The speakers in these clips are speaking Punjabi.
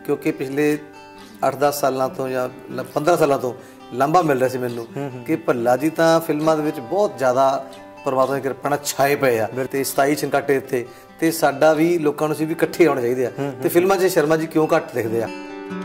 क्योंकि पिछले 8-10 सालों तो या 15 सालों तो लांभा मिल रहा सी मैनू कि भल्ला जी तो फिल्मां दे विच बहुत ज़्यादा परमात्मा की किरपा नाल छाए पे आ ते 27 छनकाटे इत्थे ते साडा भी लोकां नूं सी भी इकट्ठे आउणे चाहीदे आ ते फिल्मां 'च शर्मा जी क्यों घੱਟ दिखदे आ।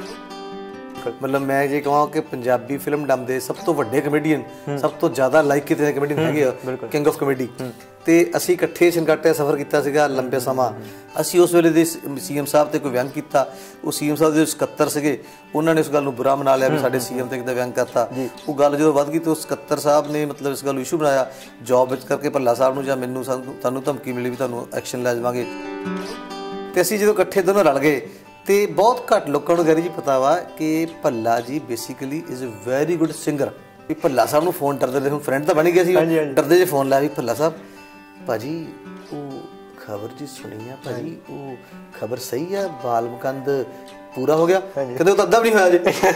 मतलब मैं जे कहां कि पंजाबी फिल्म डम दे सब तो वड्डे कमेडियन सब तो ज़्यादा लाइक कीते कमेडियन हैगे किंग ऑफ कमेडी ते असीं इकट्ठे छनकाटे सफ़र कीता सीगा लंबे समा। असीं उस वेले दे सीएम साहब ते कोई व्यंग कीता, वो सीएम साहब दे 77 सीगे, उन्होंने इस गल नूं बुरा मना लिया भी साडे सीएम ते किते व्यंग करता। वो गल जो वध गई तो 77 साहब ने मतलब इस गल इशू बनाया जॉब विच करके भल्ला साहब नूं जां मैनूं सानूं धमकी मिली भी तुहानूं एक्शन लै जावांगे ते असीं जदों इकट्ठे दोनों रल गए तो बहुत घੱਟ लोगों को गैरी जी पता वा कि Bhalla ji basically is a very good singer. भी भल्ला साहब नूं फोन डरदे हम फ्रेंड तो बन गया सी डरदे जे फोन लाया भी भल्ला साहब भाजी वो खबर जी सुनी है भाजी वो खबर सही है बालमकंद पूरा हो गया कहते तो अद्धा भी नहीं होया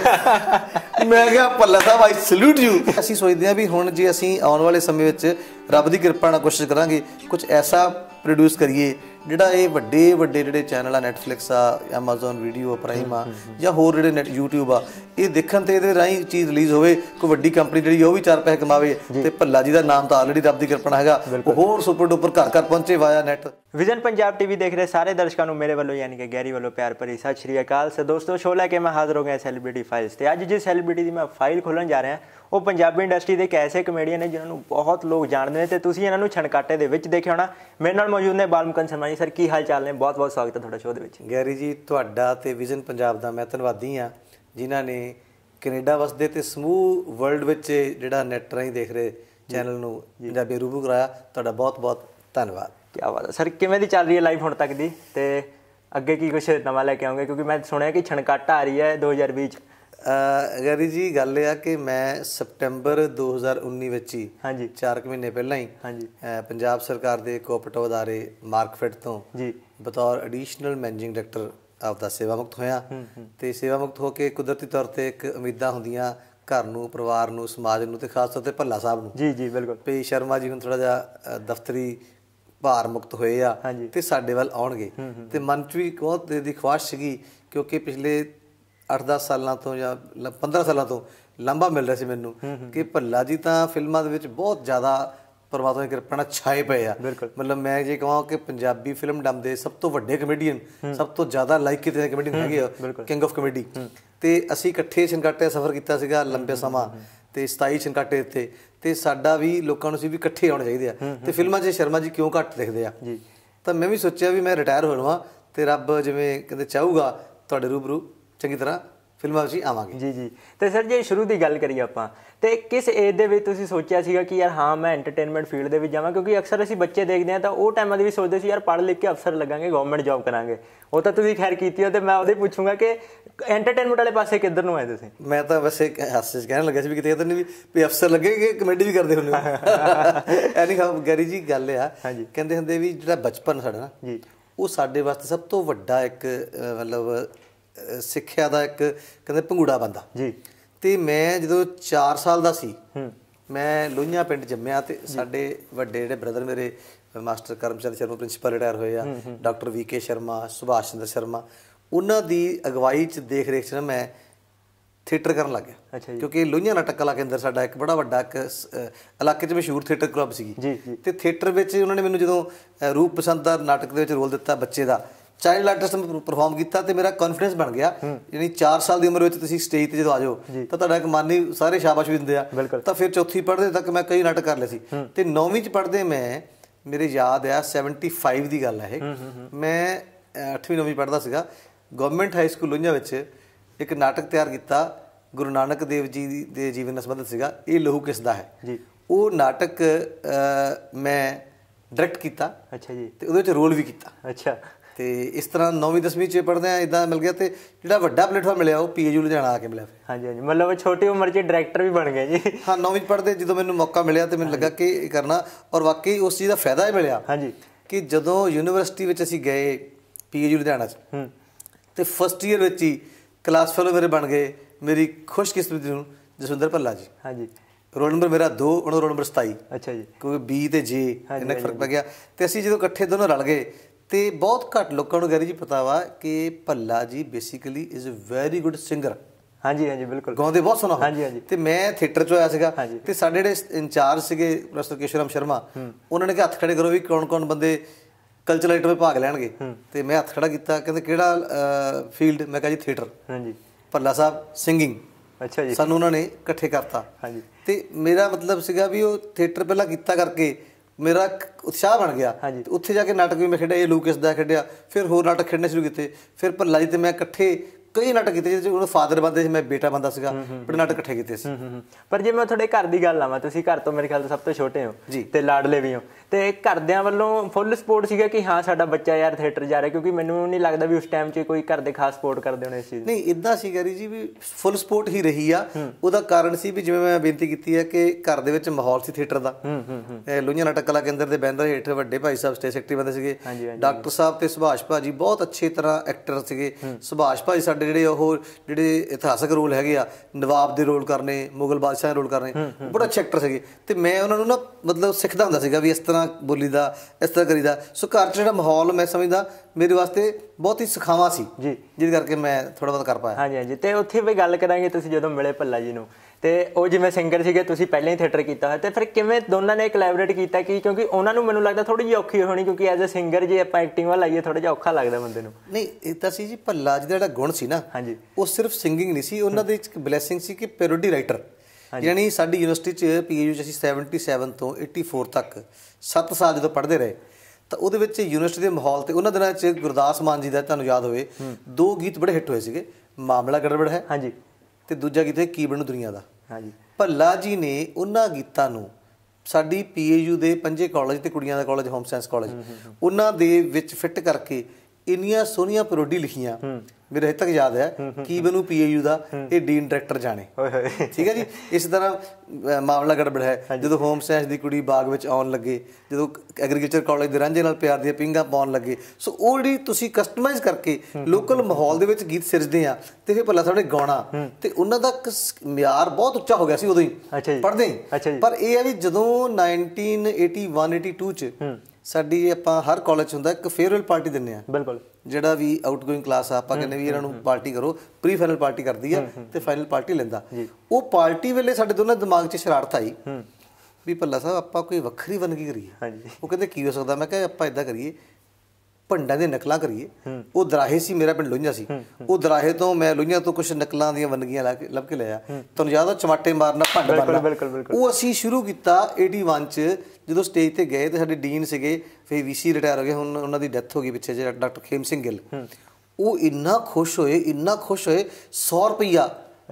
जी मैं क्या भल्ला साहब आई सल्यूट यू। असीं सोचते हैं भी हुण जे असीं आउण वाले समय विच रब दी किरपा नाल कोशिश करांगे कुछ ऐसा प्रोड्यूस करिए ਜਿਹੜਾ ਇਹ ਵੱਡੇ ਜਿਹੜੇ ਚੈਨਲ ਆ ਨੈਟਫਲਿਕਸ ਆ ਐਮਾਜ਼ੋਨ ਵੀਡੀਓ ਪ੍ਰਾਈਮ ਆ ਜਾਂ ਹੋਰ ਜਿਹੜੇ ਨੈਟ ਯੂਟਿਊਬ ਆ ਇਹ ਦੇਖਣ ਤੇ ਇਹਦੇ ਰਾਹੀਂ ਚੀਜ਼ ਰਿਲੀਜ਼ ਹੋਵੇ ਕੋਈ ਵੱਡੀ ਕੰਪਨੀ ਜਿਹੜੀ ਉਹ ਵੀ 4 ਪੈਸੇ ਕਮਾਵੇ ਤੇ ਭੱਲਾ ਜੀ ਦਾ ਨਾਮ ਤਾਂ ਆਲਰੇਡੀ ਰੱਬ ਦੀ ਕਿਰਪਾ ਹੈਗਾ ਉਹ ਹੋਰ ਸੁਪਰ ਡੁਪਰ ਘਰ ਘਰ ਪਹੁੰਚੇ via net. Vision Punjab TV ਦੇਖ ਰਹੇ ਸਾਰੇ ਦਰਸ਼ਕਾਂ ਨੂੰ ਮੇਰੇ ਵੱਲੋਂ ਯਾਨੀ ਕਿ ਗੈਰੀ ਵੱਲੋਂ ਪਿਆਰ ਭਰੀ ਸਤਿ ਸ਼੍ਰੀ ਅਕਾਲ। ਸੋ ਦੋਸਤੋ ਸ਼ੋਅ ਲੈ ਕੇ ਮੈਂ ਹਾਜ਼ਰ ਹੋ ਗਿਆ ਸੈਲੀਬ੍ਰਿਟੀ ਫਾਈਲਸ ਤੇ ਅੱਜ ਜਿਸ ਸੈਲੀਬ੍ਰਿਟੀ ਦੀ ਮੈਂ ਫਾਈਲ ਖੋਲ੍ਹਣ ਜਾ ਰਿਹਾ ਉਹ ਪੰਜਾਬੀ ਇੰਡਸਟਰੀ ਦੇ ਇੱਕ ਐਸੇ ਕਮੇਡੀਅਨ ਨੇ ਜਿਨ੍ਹਾਂ ਨੂੰ ਬਹੁਤ ਲੋਕ ਜਾਣਦੇ ਨੇ ਤੇ ਤੁਸੀਂ ਇਹਨਾਂ ਨੂੰ ਛਣਕਾਟੇ ਦੇ ਵਿੱਚ ਦੇਖਿਆ ਹੋਣਾ। ਮੇਰੇ ਨਾਲ ਮੌਜੂਦ ਨੇ ਬਾਲਮੁਕੰਦ ਸ਼ਰਮਾ ਜੀ। ਸਰ ਕੀ ਹਾਲ ਚਾਲ ਨੇ? ਬਹੁਤ ਬਹੁਤ ਸਵਾਗਤ ਹੈ ਤੁਹਾਡਾ ਸ਼ੋਅ ਦੇ ਵਿੱਚ। ਗੈਰੀ ਜੀ ਤੁਹਾਡਾ ਤੇ ਵਿਜ਼ਨ ਪੰਜਾਬ ਦਾ ਮੈਂ ਧੰਨਵਾਦੀ ਹਾਂ ਜਿਨ੍ਹਾਂ ਨੇ ਕੈਨੇਡਾ ਵਸਦੇ ਤੇ ਸਮੂਹ ਵਰਲਡ ਵਿੱਚ ਜਿਹੜਾ ਨੈਟ ਰਾਹੀਂ ਦੇਖ ਰਹੇ ਚੈਨਲ ਨੂੰ ਪੰਜਾਬੀ ਰੂਬਰੂ ਕਰਾਇਆ। ਤੁਹਾਡਾ ਬਹੁਤ ਬਹੁਤ ਧੰਨਵਾਦ। ਕੀ ਬਾਤ ਹੈ ਸਰ। ਕਿਵੇਂ ਦੀ ਚੱਲ ਰਹੀ ਹੈ ਲਾਈਫ ਹੁਣ ਤੱਕ ਦੀ ਤੇ ਅੱਗੇ ਕੀ ਕੁਛ ਨਵਾਂ ਲੈ ਕੇ ਆਉਂਗੇ ਕਿਉਂਕਿ ਮੈਂ ਸੁਣਿਆ ਕਿ ਛਣਕਾਟਾ ਆ ਰਹੀ ਹੈ 2020 'ਚ। ਗੈਰੀ ਜੀ ਗੱਲ ਇਹ ਆ ਕਿ ਮੈਂ ਸਪਟੈਂਬਰ 2019 ਵਿੱਚ ਹੀ 4 ਮਹੀਨੇ ਪਹਿਲਾਂ ਹੀ ਪੰਜਾਬ ਸਰਕਾਰ ਦੇ ਕੋਆਪਰੇਟਿਵ ਅਦਾਰੇ ਮਾਰਕਫੈਟ ਤੋਂ ਬਤੌਰ ਐਡੀਸ਼ਨਲ ਮੈਨੇਜਿੰਗ ਡਾਇਰੈਕਟਰ ਆਪਦਾ ਸੇਵਾ ਮੁਕਤ ਹੋਇਆ ਤੇ ਸੇਵਾ ਮੁਕਤ ਹੋ ਕੇ ਕੁਦਰਤੀ ਤੌਰ ਤੇ ਇੱਕ ਉਮੀਦਾਂ ਹੁੰਦੀਆਂ ਘਰ ਨੂੰ ਪਰਿਵਾਰ ਨੂੰ ਸਮਾਜ ਨੂੰ ਤੇ ਖਾਸ ਤੌਰ ਤੇ ਭੱਲਾ ਸਾਹਿਬ ਨੂੰ ਜੀ ਬਿਲਕੁਲ ਵੀ ਸ਼ਰਮਾ ਜੀ ਹੁਣ ਥੋੜਾ ਜਿਹਾ ਦਫ਼ਤਰੀ ਭਾਰ ਮੁਕਤ ਹੋਏ ਆ ਤੇ ਸਾਡੇ ਵੱਲ ਆਉਣਗੇ ਤੇ ਮਨ 'ਚ ਵੀ ਬਹੁਤ ਦੀ ਖੁਆਇਸ਼ ਸੀਗੀ ਕਿਉਂਕਿ ਪਿਛਲੇ 8-10 ਸਾਲਾਂ ਤੋਂ ਜਾਂ 15 ਸਾਲਾਂ ਤੋਂ ਲਾਂਭਾ ਮਿਲ ਰਿਹਾ ਸੀ ਮੈਨੂੰ ਕਿ ਭੱਲਾ ਜੀ ਤਾਂ ਫਿਲਮਾਂ ਦੇ ਵਿੱਚ ਬਹੁਤ ਜ਼ਿਆਦਾ ਪਰਮਾਤਮਾ ਦੀ ਕਿਰਪਾ ਨਾਲ ਛਾਏ ਪਏ ਆ। ਮਤਲਬ ਮੈਂ ਜੇ ਕਹਾਂ ਕਿ ਪੰਜਾਬੀ ਫਿਲਮ ਡਮ ਦੇ ਸਭ ਤੋਂ ਵੱਡੇ ਕਮੇਡੀਅਨ ਸਭ ਤੋਂ ਜ਼ਿਆਦਾ ਲਾਈਕ ਕੀਤੇ ਕਮੇਡੀਅਨ ਹੈਗੇ ਆ ਕਿੰਗ ਆਫ ਕਮੇਡੀ ਤੇ ਅਸੀਂ ਇਕੱਠੇ ਛਣਕਾਟੇ ਸਫ਼ਰ ਕੀਤਾ ਸੀਗਾ ਲੰਬੇ ਸਮਾਂ ਤੇ 27 ਛਣਕਾਟੇ ਇੱਥੇ ਤੇ ਸਾਡਾ ਵੀ ਲੋਕਾਂ ਨੂੰ ਸੀ ਵੀ ਇਕੱਠੇ ਆਉਣੇ ਚਾਹੀਦੇ ਆ ਤੇ ਫਿਲਮਾਂ 'ਚ ਸ਼ਰਮਾ ਜੀ ਕਿਉਂ ਘੱਟ ਦਿਖਦੇ ਆ ਤਾਂ ਮੈਂ ਵੀ ਸੋਚਿਆ ਵੀ ਮੈਂ ਰਿਟਾਇਰ ਹੋ ਲਵਾਂ ਤੇ ਰੱਬ ਜਿਵੇਂ ਕਹਿੰਦੇ ਚਾਹੂਗਾ ਤੁਹਾਡੇ ਰੂਬਰੂ ਚੰਗੀ ਤਰ੍ਹਾਂ ਫਿਲਮਾਂ ਵਿੱਚ ਹੀ ਆਵਾਂਗੇ ਜੀ। ਤੇ ਸਰ ਜੇ ਸ਼ੁਰੂ ਦੀ ਗੱਲ ਕਰੀਏ ਆਪਾਂ ਤੇ ਕਿਸ ਏਜ ਦੇ ਵਿੱਚ ਤੁਸੀਂ ਸੋਚਿਆ ਸੀਗਾ ਕਿ ਯਾਰ ਹਾਂ ਮੈਂ ਐਂਟਰਟੇਨਮੈਂਟ ਫੀਲਡ ਦੇ ਵਿੱਚ ਜਾਵਾਂ ਕਿਉਂਕਿ ਅਕਸਰ ਅਸੀਂ ਬੱਚੇ ਦੇਖਦੇ ਹਾਂ ਤਾਂ ਉਹ ਟਾਈਮਾਂ ਦੇ ਵੀ ਸੋਚਦੇ ਸੀ ਯਾਰ ਪੜ੍ਹ ਲਿਖ ਕੇ ਅਫਸਰ ਲੱਗਾਂਗੇ ਗਵਰਨਮੈਂਟ ਜੋਬ ਕਰਾਂਗੇ। ਉਹ ਤਾਂ ਤੁਸੀਂ ਖੈਰ ਕੀਤੀ ਹੋ ਤੇ ਮੈਂ ਉਹਦੇ ਪੁੱਛੂੰਗਾ ਕਿ ਐਂਟਰਟੇਨਮੈਂਟ ਵਾਲੇ ਪਾਸੇ ਕਿੱਧਰ ਨੂੰ ਆਏ ਤੁਸੀਂ? ਮੈਂ ਤਾਂ ਵੈਸੇ ਹਾਸੇ 'ਚ ਕਹਿਣ ਲੱਗਿਆ ਸੀ ਵੀ ਕਿਤੇ ਨਹੀਂ ਵੀ ਅਫਸਰ ਲੱਗੇ ਕਿ ਕਮੇਡੀ ਵੀ ਕਰਦੇ ਹੁੰਦੇ ਐ ਨਹੀਂ ਗੈਰੀ ਜੀ ਗੱਲ ਆ ਕਹਿੰਦੇ ਹੁੰਦੇ ਵੀ ਜਿਹੜਾ ਬਚਪਨ ਸਾਡਾ ਨਾ ਜੀ ਉਹ ਸਾਡੇ ਵਾਸਤੇ ਸਭ ਤੋਂ ਵੱਡਾ ਇੱਕ ਮਤਲਬ ਸਿੱਖਿਆ ਦਾ ਇੱਕ ਕਹਿੰਦੇ ਭੰਗੂੜਾ ਬੰਦਾ ਜੀ। ਤੇ ਮੈਂ ਜਦੋਂ 4 ਸਾਲ ਦਾ ਸੀ ਮੈਂ ਲੋਹੀਆਂ ਪਿੰਡ ਜੰਮਿਆ ਤੇ ਸਾਡੇ ਵੱਡੇ ਜਿਹੜੇ ਬ੍ਰਦਰ ਮੇਰੇ master Karamchand Sharma principal retire ਹੋਏ ਆ ਡਾਕਟਰ VK ਸ਼ਰਮਾ ਸੁਭਾਸ਼ ਚੰਦਰ ਸ਼ਰਮਾ ਉਹਨਾਂ ਦੀ ਅਗਵਾਈ 'ਚ ਦੇਖ ਰੇਖ 'ਚ ਨਾ ਮੈਂ ਥੀਏਟਰ ਕਰਨ ਲੱਗ ਗਿਆ ਕਿਉਂਕਿ ਲੋਹੀਆਂ ਨਾਟਕ ਕਲਾ ਕੇਂਦਰ ਸਾਡਾ ਇੱਕ ਬੜਾ ਵੱਡਾ ਇੱਕ ਇਲਾਕੇ 'ਚ ਮਸ਼ਹੂਰ ਥੀਏਟਰ ਕਲੱਬ ਸੀਗੀ ਤੇ ਥੀਏਟਰ ਵਿੱਚ ਉਹਨਾਂ ਨੇ ਮੈਨੂੰ ਜਦੋਂ ਰੂਪ ਪਸੰਦ ਦਾ ਨਾਟਕ ਦੇ ਵਿੱਚ ਰੋਲ ਦਿੱਤਾ ਬੱਚੇ ਦਾ ਚਾਈਲਡ ਆਰਟਿਸਟ ਮੈਂ ਪਰਫਾਰਮ ਕੀਤਾ ਤੇ ਮੇਰਾ ਕੌਨਫੀਡੈਂਸ ਬਣ ਗਿਆ ਯਾਨੀ 4 ਸਾਲ ਦੀ ਉਮਰ ਵਿੱਚ ਤੁਸੀਂ ਸਟੇਜ ਤੇ ਜਦੋਂ ਆ ਜਾਓ ਤਾਂ ਤੁਹਾਡਾ ਇੱਕ ਮਨ ਹੀ ਸਾਰੇ ਸ਼ਾਬਾਸ਼ ਵੀ ਦਿੰਦੇ ਆ ਤਾਂ ਫਿਰ ਚੌਥੀ ਪੜ੍ਹਦੇ ਤੱਕ ਮੈਂ ਕਈ ਨਾਟਕ ਕਰ ਲਏ ਸੀ ਤੇ 9ਵੀਂ 'ਚ ਪੜ੍ਹਦੇ ਮੈਂ ਮੇਰੇ ਯਾਦ ਆ 75 ਦੀ ਗੱਲ ਹੈ ਇਹ ਮੈਂ 8ਵੀਂ 9ਵੀਂ ਪੜ੍ਹਦਾ ਸੀਗਾ ਗਵਰਨਮੈਂਟ ਹਾਈ ਸਕੂਲ ਲੋਹੀਆਂ ਵਿੱਚ ਇੱਕ ਨਾਟਕ ਤਿਆਰ ਕੀਤਾ ਗੁਰੂ ਨਾਨਕ ਦੇਵ ਜੀ ਦੇ ਜੀਵਨ ਨਾਲ ਸੰਬੰਧਿਤ ਸੀਗਾ ਇਹ ਲਹੂ ਕਿਸ ਦਾ ਹੈ ਉਹ ਨਾਟਕ ਮੈਂ ਡਾਇਰੈਕਟ ਕੀਤਾ ਤੇ ਉਹਦੇ ਵਿੱਚ ਰੋਲ ਵੀ ਕੀਤਾ ਤੇ ਇਸ ਤਰ੍ਹਾਂ 9ਵੀਂ 10ਵੀਂ 'ਚ ਪੜ੍ਹਦੇ ਆ ਇੱਦਾਂ ਮਿਲ ਗਿਆ ਤੇ ਜਿਹੜਾ ਵੱਡਾ ਪਲੇਟਫਾਰਮ ਮਿਲਿਆ ਉਹ PAU ਲੁਧਿਆਣਾ ਆ ਕੇ ਮਿਲਿਆ ਫਿਰ ਮਤਲਬ ਛੋਟੀ ਉਮਰ 'ਚ ਡਾਇਰੈਕਟਰ ਵੀ ਬਣ ਗਏ ਜੀ। ਹਾਂ 9ਵੀਂ 'ਚ ਪੜ੍ਹਦੇ ਜਦੋਂ ਮੈਨੂੰ ਮੌਕਾ ਮਿਲਿਆ ਤੇ ਮੈਨੂੰ ਲੱਗਾ ਕਿ ਇਹ ਕਰਨਾ ਔਰ ਵਾਕਈ ਉਸ ਚੀਜ਼ ਦਾ ਫਾਇਦਾ ਹੀ ਮਿਲਿਆ ਕਿ ਜਦੋਂ ਯੂਨੀਵਰਸਿਟੀ ਵਿੱਚ ਅਸੀਂ ਗਏ PAU ਲੁਧਿਆਣਾ 'ਚ ਤੇ ਫਸਟ ਈਅਰ ਵਿੱਚ ਹੀ ਕਲਾਸ ਫੈਲੋ ਮੇਰੇ ਬਣ ਗਏ ਮੇਰੀ ਖੁਸ਼ਕਿਸਮਤੀ ਨੂੰ ਜਸਵਿੰਦਰ ਭੱਲਾ ਜੀ ਰੋਲ ਨੰਬਰ ਮੇਰਾ 2 ਉਹਨਾਂ ਰੋਲ ਨੰਬਰ 27 ਕਿਉਂਕਿ B ਤੇ J ਇੰਨਾ ਫਰਕ ਪੈ ਗਿਆ ਤੇ ਅਸੀਂ ਜਦੋਂ ਇਕੱਠੇ ਦੋਨੋਂ ਰਲ ਗਏ ਤੇ ਬਹੁਤ ਘੱਟ ਲੋਕਾਂ ਨੂੰ ਗੈਰੀ ਜੀ ਪਤਾ ਵਾ ਕਿ Bhalla ji basically is a very good singer. ਹਾਂਜੀ ਹਾਂਜੀ ਬਿਲਕੁਲ, ਗਾਉਂਦੇ ਬਹੁਤ ਸੋਹਣਾ। ਹਾਂਜੀ ਹਾਂਜੀ। ਤੇ ਮੈਂ ਥੀਏਟਰ 'ਚ ਹੋਇਆ ਸੀਗਾ ਤੇ ਸਾਡੇ ਜਿਹੜੇ ਇੰਚਾਰਜ ਸੀਗੇ ਪ੍ਰੋਫੈਸਰ ਕੇਸ਼ਵਰਾਮ ਸ਼ਰਮਾ, ਉਹਨਾਂ ਨੇ ਕਿ ਹੱਥ ਖੜੇ ਕਰੋ ਵੀ ਕੌਣ ਕੌਣ ਬੰਦੇ ਕਲਚਰਲ ਆਈਟਮ ਵਿੱਚ ਭਾਗ ਲੈਣਗੇ। ਤੇ ਮੈਂ ਹੱਥ ਖੜਾ ਕੀਤਾ, ਕਹਿੰਦੇ ਕਿਹੜਾ ਫੀਲਡ? ਮੈਂ ਕਿਹਾ ਜੀ ਥੀਏਟਰ। ਹਾਂਜੀ। ਭੱਲਾ ਸਾਹਿਬ ਸਿੰਗਿੰਗ। ਅੱਛਾ ਜੀ। ਸਾਨੂੰ ਉਹਨਾਂ ਨੇ ਇਕੱਠੇ ਕਰਤਾ। ਹਾਂਜੀ। ਤੇ ਮੇਰਾ ਮਤਲਬ ਸੀਗਾ ਵੀ ਉਹ ਥੀਏਟਰ ਪਹਿਲਾਂ ਕੀਤਾ ਕਰਕੇ ਮੇਰਾ ਉਤਸ਼ਾਹ ਬਣ ਗਿਆ। ਉੱਥੇ ਜਾ ਕੇ ਨਾਟਕ ਵੀ ਮੈਂ ਖੇਡਿਆ, ਇਹ ਲੂਕਸ ਦਾ ਖੇਡਿਆ, ਫਿਰ ਹੋਰ ਨਾਟਕ ਖੇਡਣੇ ਸ਼ੁਰੂ ਕੀਤੇ। ਫਿਰ ਭੱਲਾ ਜੀ ਤੇ ਮੈਂ ਇਕੱਠੇ ਕਈ ਨਾਟਕ ਕੀਤੇ ਜਿਹਦੇ 'ਚ ਉਹਨੂੰ ਫਾਦਰ ਬਣਦੇ ਸੀ, ਮੈਂ ਬੇਟਾ ਬਣਦਾ ਸੀਗਾ। ਬੜੇ ਨਾਟਕ ਇਕੱਠੇ ਕੀਤੇ ਸੀ। ਪਰ ਜੇ ਮੈਂ ਤੁਹਾਡੇ ਘਰ ਦੀ ਗੱਲ ਆਵਾਂ, ਤੁਸੀਂ ਘਰ ਤੋਂ ਮੇਰੇ ਖਿਆਲ ਤੋਂ ਸਭ ਤੋਂ ਛੋਟੇ ਹੋ ਜੀ ਤੇ ਲਾਡਲੇ ਵੀ ਹੋ, ਤੇ ਘਰਦਿਆਂ ਵੱਲੋਂ ਫੁੱਲ ਸਪੋਰਟ ਸੀਗਾ ਕਿ ਹਾਂ ਸਾਡਾ ਬੱਚਾ ਯਾਰ ਥੀਏਟਰ ਜਾ ਰਿਹਾ? ਕਿਉਂਕਿ ਮੈਨੂੰ ਨਹੀਂ ਲੱਗਦਾ ਵੀ ਉਸ ਟਾਈਮ 'ਚ ਕੋਈ ਘਰ ਦੇ ਖਾਸ ਸਪੋਰਟ ਕਰਦੇ ਹੋਣੇ ਇਸ ਚੀਜ਼। ਨਹੀਂ, ਇੱਦਾਂ ਸੀ ਗੈਰੀ ਜੀ ਵੀ ਫੁੱਲ ਸਪੋਰਟ ਹੀ ਰਹੀ ਆ। ਉਹਦਾ ਕਾਰਨ ਸੀ ਵੀ ਜਿਵੇਂ ਮੈਂ ਬੇਨਤੀ ਕੀਤੀ ਹੈ ਕਿ ਘਰ ਦੇ ਵਿੱਚ ਮਾਹੌਲ ਸੀ ਥੀਏਟਰ ਦਾ। ਲੋਹੀਆਂ ਨਾਟਕ ਕਲਾ ਕੇਂਦਰ ਦੇ ਬੈਨਰ ਹੇਠ ਵੱਡੇ ਭਾਈ ਸਾਹਿਬ ਸਟੇਜ ਸੈਕਟਰੀ ਬੰਦੇ ਸੀਗੇ। ਡਾਕਟਰ ਸਾਹਿਬ ਤੇ ਸੁਭਾਸ਼ ਭਾਜੀ ਬਹੁਤ ਅੱਛੀ ਤਰ੍ਹਾਂ ਐਕਟਰ ਸੀਗੇ। ਸੁਭਾਸ਼ ਭਾਜੀ ਸਾਡੇ ਜਿਹੜੇ ਇਤਿਹਾਸਕ ਰੋਲ ਹੈਗੇ ਆ, ਨਵਾਬ ਦੇ ਰੋਲ ਕਰਨੇ, ਮੁਗਲ ਬਾਦਸ਼ਾਹ ਦੇ ਰੋਲ ਕਰਨੇ, ਬੜੇ ਅੱਛੇ ਐਕਟਰ ਸੀਗੇ। ਤੇ ਮੈਂ ਉਹਨਾਂ ਨੂੰ ਨਾ ਮਤਲਬ ਸਿੱਖਦਾ ਹੁੰਦਾ ਸੀਗਾ ਵੀ ਇਸ ਤਰ੍ਹਾਂ ਬੋਲੀ ਦਾ, ਇਸ ਤਰ੍ਹਾਂ ਕਰੀਦਾ। ਸੋ ਘਰ 'ਚ ਜਿਹੜਾ ਮਾਹੌਲ ਮੈਂ ਸਮਝਦਾ ਮੇਰੇ ਵਾਸਤੇ ਬਹੁਤ ਹੀ ਸਿਖਾਵਾਂ ਸੀ ਜੀ, ਜਿਹਦੇ ਕਰਕੇ ਮੈਂ ਥੋੜ੍ਹਾ ਬਹੁਤ ਕਰ ਪਾਇਆ। ਹਾਂਜੀ ਹਾਂਜੀ। ਤੇ ਉੱਥੇ ਵੀ ਗੱਲ ਕਰਾਂਗੇ, ਤੁਸੀਂ ਜਦੋਂ ਮਿਲੇ ਭੱਲਾ ਜੀ ਨੂੰ ਤੇ ਉਹ ਜਿਵੇਂ ਸਿੰਗਰ ਸੀਗੇ, ਤੁਸੀਂ ਪਹਿਲਾਂ ਹੀ ਥੀਏਟਰ ਕੀਤਾ ਹੋਇਆ, ਤੇ ਫਿਰ ਕਿਵੇਂ ਦੋਨਾਂ ਨੇ ਕੋਲੈਬੋਰੇਟ ਕੀਤਾ? ਕਿਉਂਕਿ ਉਹਨਾਂ ਨੂੰ ਮੈਨੂੰ ਲੱਗਦਾ ਥੋੜ੍ਹੀ ਜਿਹੀ ਔਖੀ ਹੋਣੀ, ਕਿਉਂਕਿ ਐਜ਼ ਅ ਸਿੰਗਰ ਜੇ ਆਪਾਂ ਐਕਟਿੰਗ ਵੱਲ ਆਈਏ ਥੋੜ੍ਹਾ ਜਿਹਾ ਔਖਾ ਲੱਗਦਾ ਬੰਦੇ ਨੂੰ। ਨਹੀਂ, ਇਹ ਤਾਂ ਸੀ ਜੀ ਭੱਲਾ ਜੀ ਦਾ ਜਿਹੜਾ ਗੁਣ ਸੀ ਨਾ, ਹਾਂਜੀ, ਉਹ ਸਿਰਫ ਸਿੰਗਿੰਗ ਨਹੀਂ ਸੀ, ਉਹਨਾਂ ਦੇ ਇੱਕ ਬਲੈਸਿੰਗ ਸੀ ਕਿ ਪੈਰੋਡੀ ਰਾਈਟਰ। ਯਾਨੀ ਸਾਡੀ ਯੂਨੀਵਰਸਿਟੀ 'ਚ PAU 'ਚ ਅਸੀਂ 77 ਤੋਂ 84 ਤੱਕ 7 ਸਾਲ ਜਦੋਂ ਪੜ੍ਹਦੇ ਰਹੇ, ਤਾਂ ਉਹਦੇ ਵਿੱਚ ਯੂਨੀਵਰਸਿਟੀ ਦੇ ਮਾਹੌਲ ਤੇ ਉਹਨਾਂ ਦਿਨਾਂ 'ਚ ਗੁਰਦਾਸ ਮਾਨ ਜੀ ਦਾ ਤੁਹਾਨੂੰ ਯਾਦ ਹੋਵੇ, 2 ਗੀਤ ਬੜੇ ਹਿੱਟ ਹੋਏ ਸੀਗੇ, ਮਾਮਲਾ ਗੜਬੜ ਹੈ, ਹਾਂਜੀ, ਤੇ ਦੂਜਾ ਗੀਤ ਹੈ ਕੀ ਬਣੂ ਦੁਨੀਆ ਦਾ। ਹਾਂਜੀ, ਭੱਲਾ ਜੀ ਨੇ ਉਹਨਾਂ ਗੀਤਾਂ ਨੂੰ ਸਾਡੀ PAU ਦੇ 5 ਕਾਲਜ ਤੇ ਕੁੜੀਆਂ ਦਾ ਕਾਲਜ, ਹੋਮ ਸਾਇੰਸ ਕਾਲਜ, ਉਹਨਾਂ ਦੇ ਵਿੱਚ ਫਿੱਟ ਕਰਕੇ ਇੰਨੀਆਂ ਸੋਹਣੀਆਂ ਪੈਰੋਡੀ ਲਿਖੀਆਂ। ਮੇਰੇ ਹਜੇ ਤੱਕ ਯਾਦ ਹੈ ਕੀ ਬਣੂ PAU ਦਾ, ਇਹ ਡੀਨ ਡਾਇਰੈਕਟਰ ਜਾਣੇ। ਠੀਕ ਹੈ ਜੀ। ਇਸ ਤਰ੍ਹਾਂ ਮਾਮਲਾ ਗੜਬੜ ਹੈ, ਜਦੋਂ ਹੋਮ ਸਾਇੰਸ ਦੀ ਕੁੜੀ ਬਾਗ ਵਿੱਚ ਆਉਣ ਲੱਗੇ, ਜਦੋਂ ਐਗਰੀਕਲਚਰ ਕਾਲਜ ਦੇ ਰਾਂਝੇ ਨਾਲ ਪਿਆਰ ਦੀਆਂ ਪਿੰਗਾਂ ਪਾਉਣ ਲੱਗੇ। ਸੋ ਉਹ ਜਿਹੜੀ ਤੁਸੀਂ ਕਸਟਮਾਈਜ਼ ਕਰਕੇ ਲੋਕਲ ਮਾਹੌਲ ਦੇ ਵਿੱਚ ਗੀਤ ਸਿਰਜਦੇ ਆ, ਤੇ ਫਿਰ ਭੱਲਾ ਸਾਹਿਬ ਨੇ ਗਾਉਣਾ, ਤੇ ਉਹਨਾਂ ਦਾ ਮਿਆਰ ਬਹੁਤ ਉੱਚਾ ਹੋ ਗਿਆ ਸੀ ਉਦੋਂ ਹੀ ਪੜ੍ਹਦੇ ਹੀ। ਪਰ ਇਹ ਹੈ ਵੀ ਜਦੋਂ 1981-82 'ਚ ਸਾਡੀ ਆਪਾਂ ਹਰ ਕਾਲਜ 'ਚ ਹੁੰਦਾ ਇੱਕ ਫੇਅਰਵੈਲ ਪਾਰਟੀ ਦਿੰਦੇ ਆ। ਬਿਲਕੁਲ। ਜਿਹੜਾ ਵੀ ਆਊਟਗੋਇੰਗ ਕਲਾਸ ਆ, ਆਪਾਂ ਕਹਿੰਦੇ ਵੀ ਇਹਨਾਂ ਨੂੰ ਪਾਰਟੀ ਕਰੋ, ਪ੍ਰੀ ਫਾਈਨਲ ਪਾਰਟੀ ਕਰਦੀ ਆ ਤੇ ਫਾਈਨਲ ਪਾਰਟੀ ਲੈਂਦਾ। ਉਹ ਪਾਰਟੀ ਵੇਲੇ ਸਾਡੇ ਦੋਨਾਂ ਦਿਮਾਗ 'ਚ ਸ਼ਰਾਰਤ ਆਈ ਵੀ ਭੱਲਾ ਸਾਹਿਬ ਆਪਾਂ ਕੋਈ ਵੱਖਰੀ ਵੰਨਗੀ ਕਰੀਏ। ਉਹ ਕਹਿੰਦੇ ਕੀ ਹੋ ਸਕਦਾ? ਮੈਂ ਕਿਹਾ ਆਪਾਂ ਇੱਦਾਂ ਕਰੀਏ, ਭੰਡਾਂ ਦੀਆਂ ਨਕਲਾਂ ਕਰੀਏ। ਉਹ ਦਰਾਹੇ ਸੀ, ਮੇਰਾ ਪਿੰਡ ਲੋਹੀਆਂ ਸੀ, ਉਹ ਦਰਾਹੇ ਤੋਂ ਮੈਂ ਲੋਹੀਆਂ ਤੋਂ ਕੁਛ ਨਕਲਾਂ ਦੀਆਂ ਵੰਨਗੀਆਂ ਲੱਭ ਕੇ ਲਿਆ। ਤੁਹਾਨੂੰ ਯਾਦ ਆ ਚਮਾਟੇ ਮਾਰਨਾ, ਭੰਡ ਮਾਰਨਾ? ਉਹ ਅਸੀਂ ਸ਼ੁਰੂ ਕੀਤਾ 81 'ਚ। ਜਦੋਂ ਸਟੇਜ 'ਤੇ ਗਏ ਤੇ ਸਾਡੇ ਡੀਨ ਸੀਗੇ, ਫਿਰ VC ਰਿਟਾਇਰ ਹੋ ਗਏ, ਹੁਣ ਉਹਨਾਂ ਦੀ ਡੈਥ ਹੋ ਗਈ ਪਿੱਛੇ ਜਿਹੇ, ਡਾਕਟਰ ਖੇਮ ਸਿੰਘ ਗਿੱਲ। ਉਹ ਇੰਨਾ ਖੁਸ਼ ਹੋਏ 100 ਰੁਪਈਆ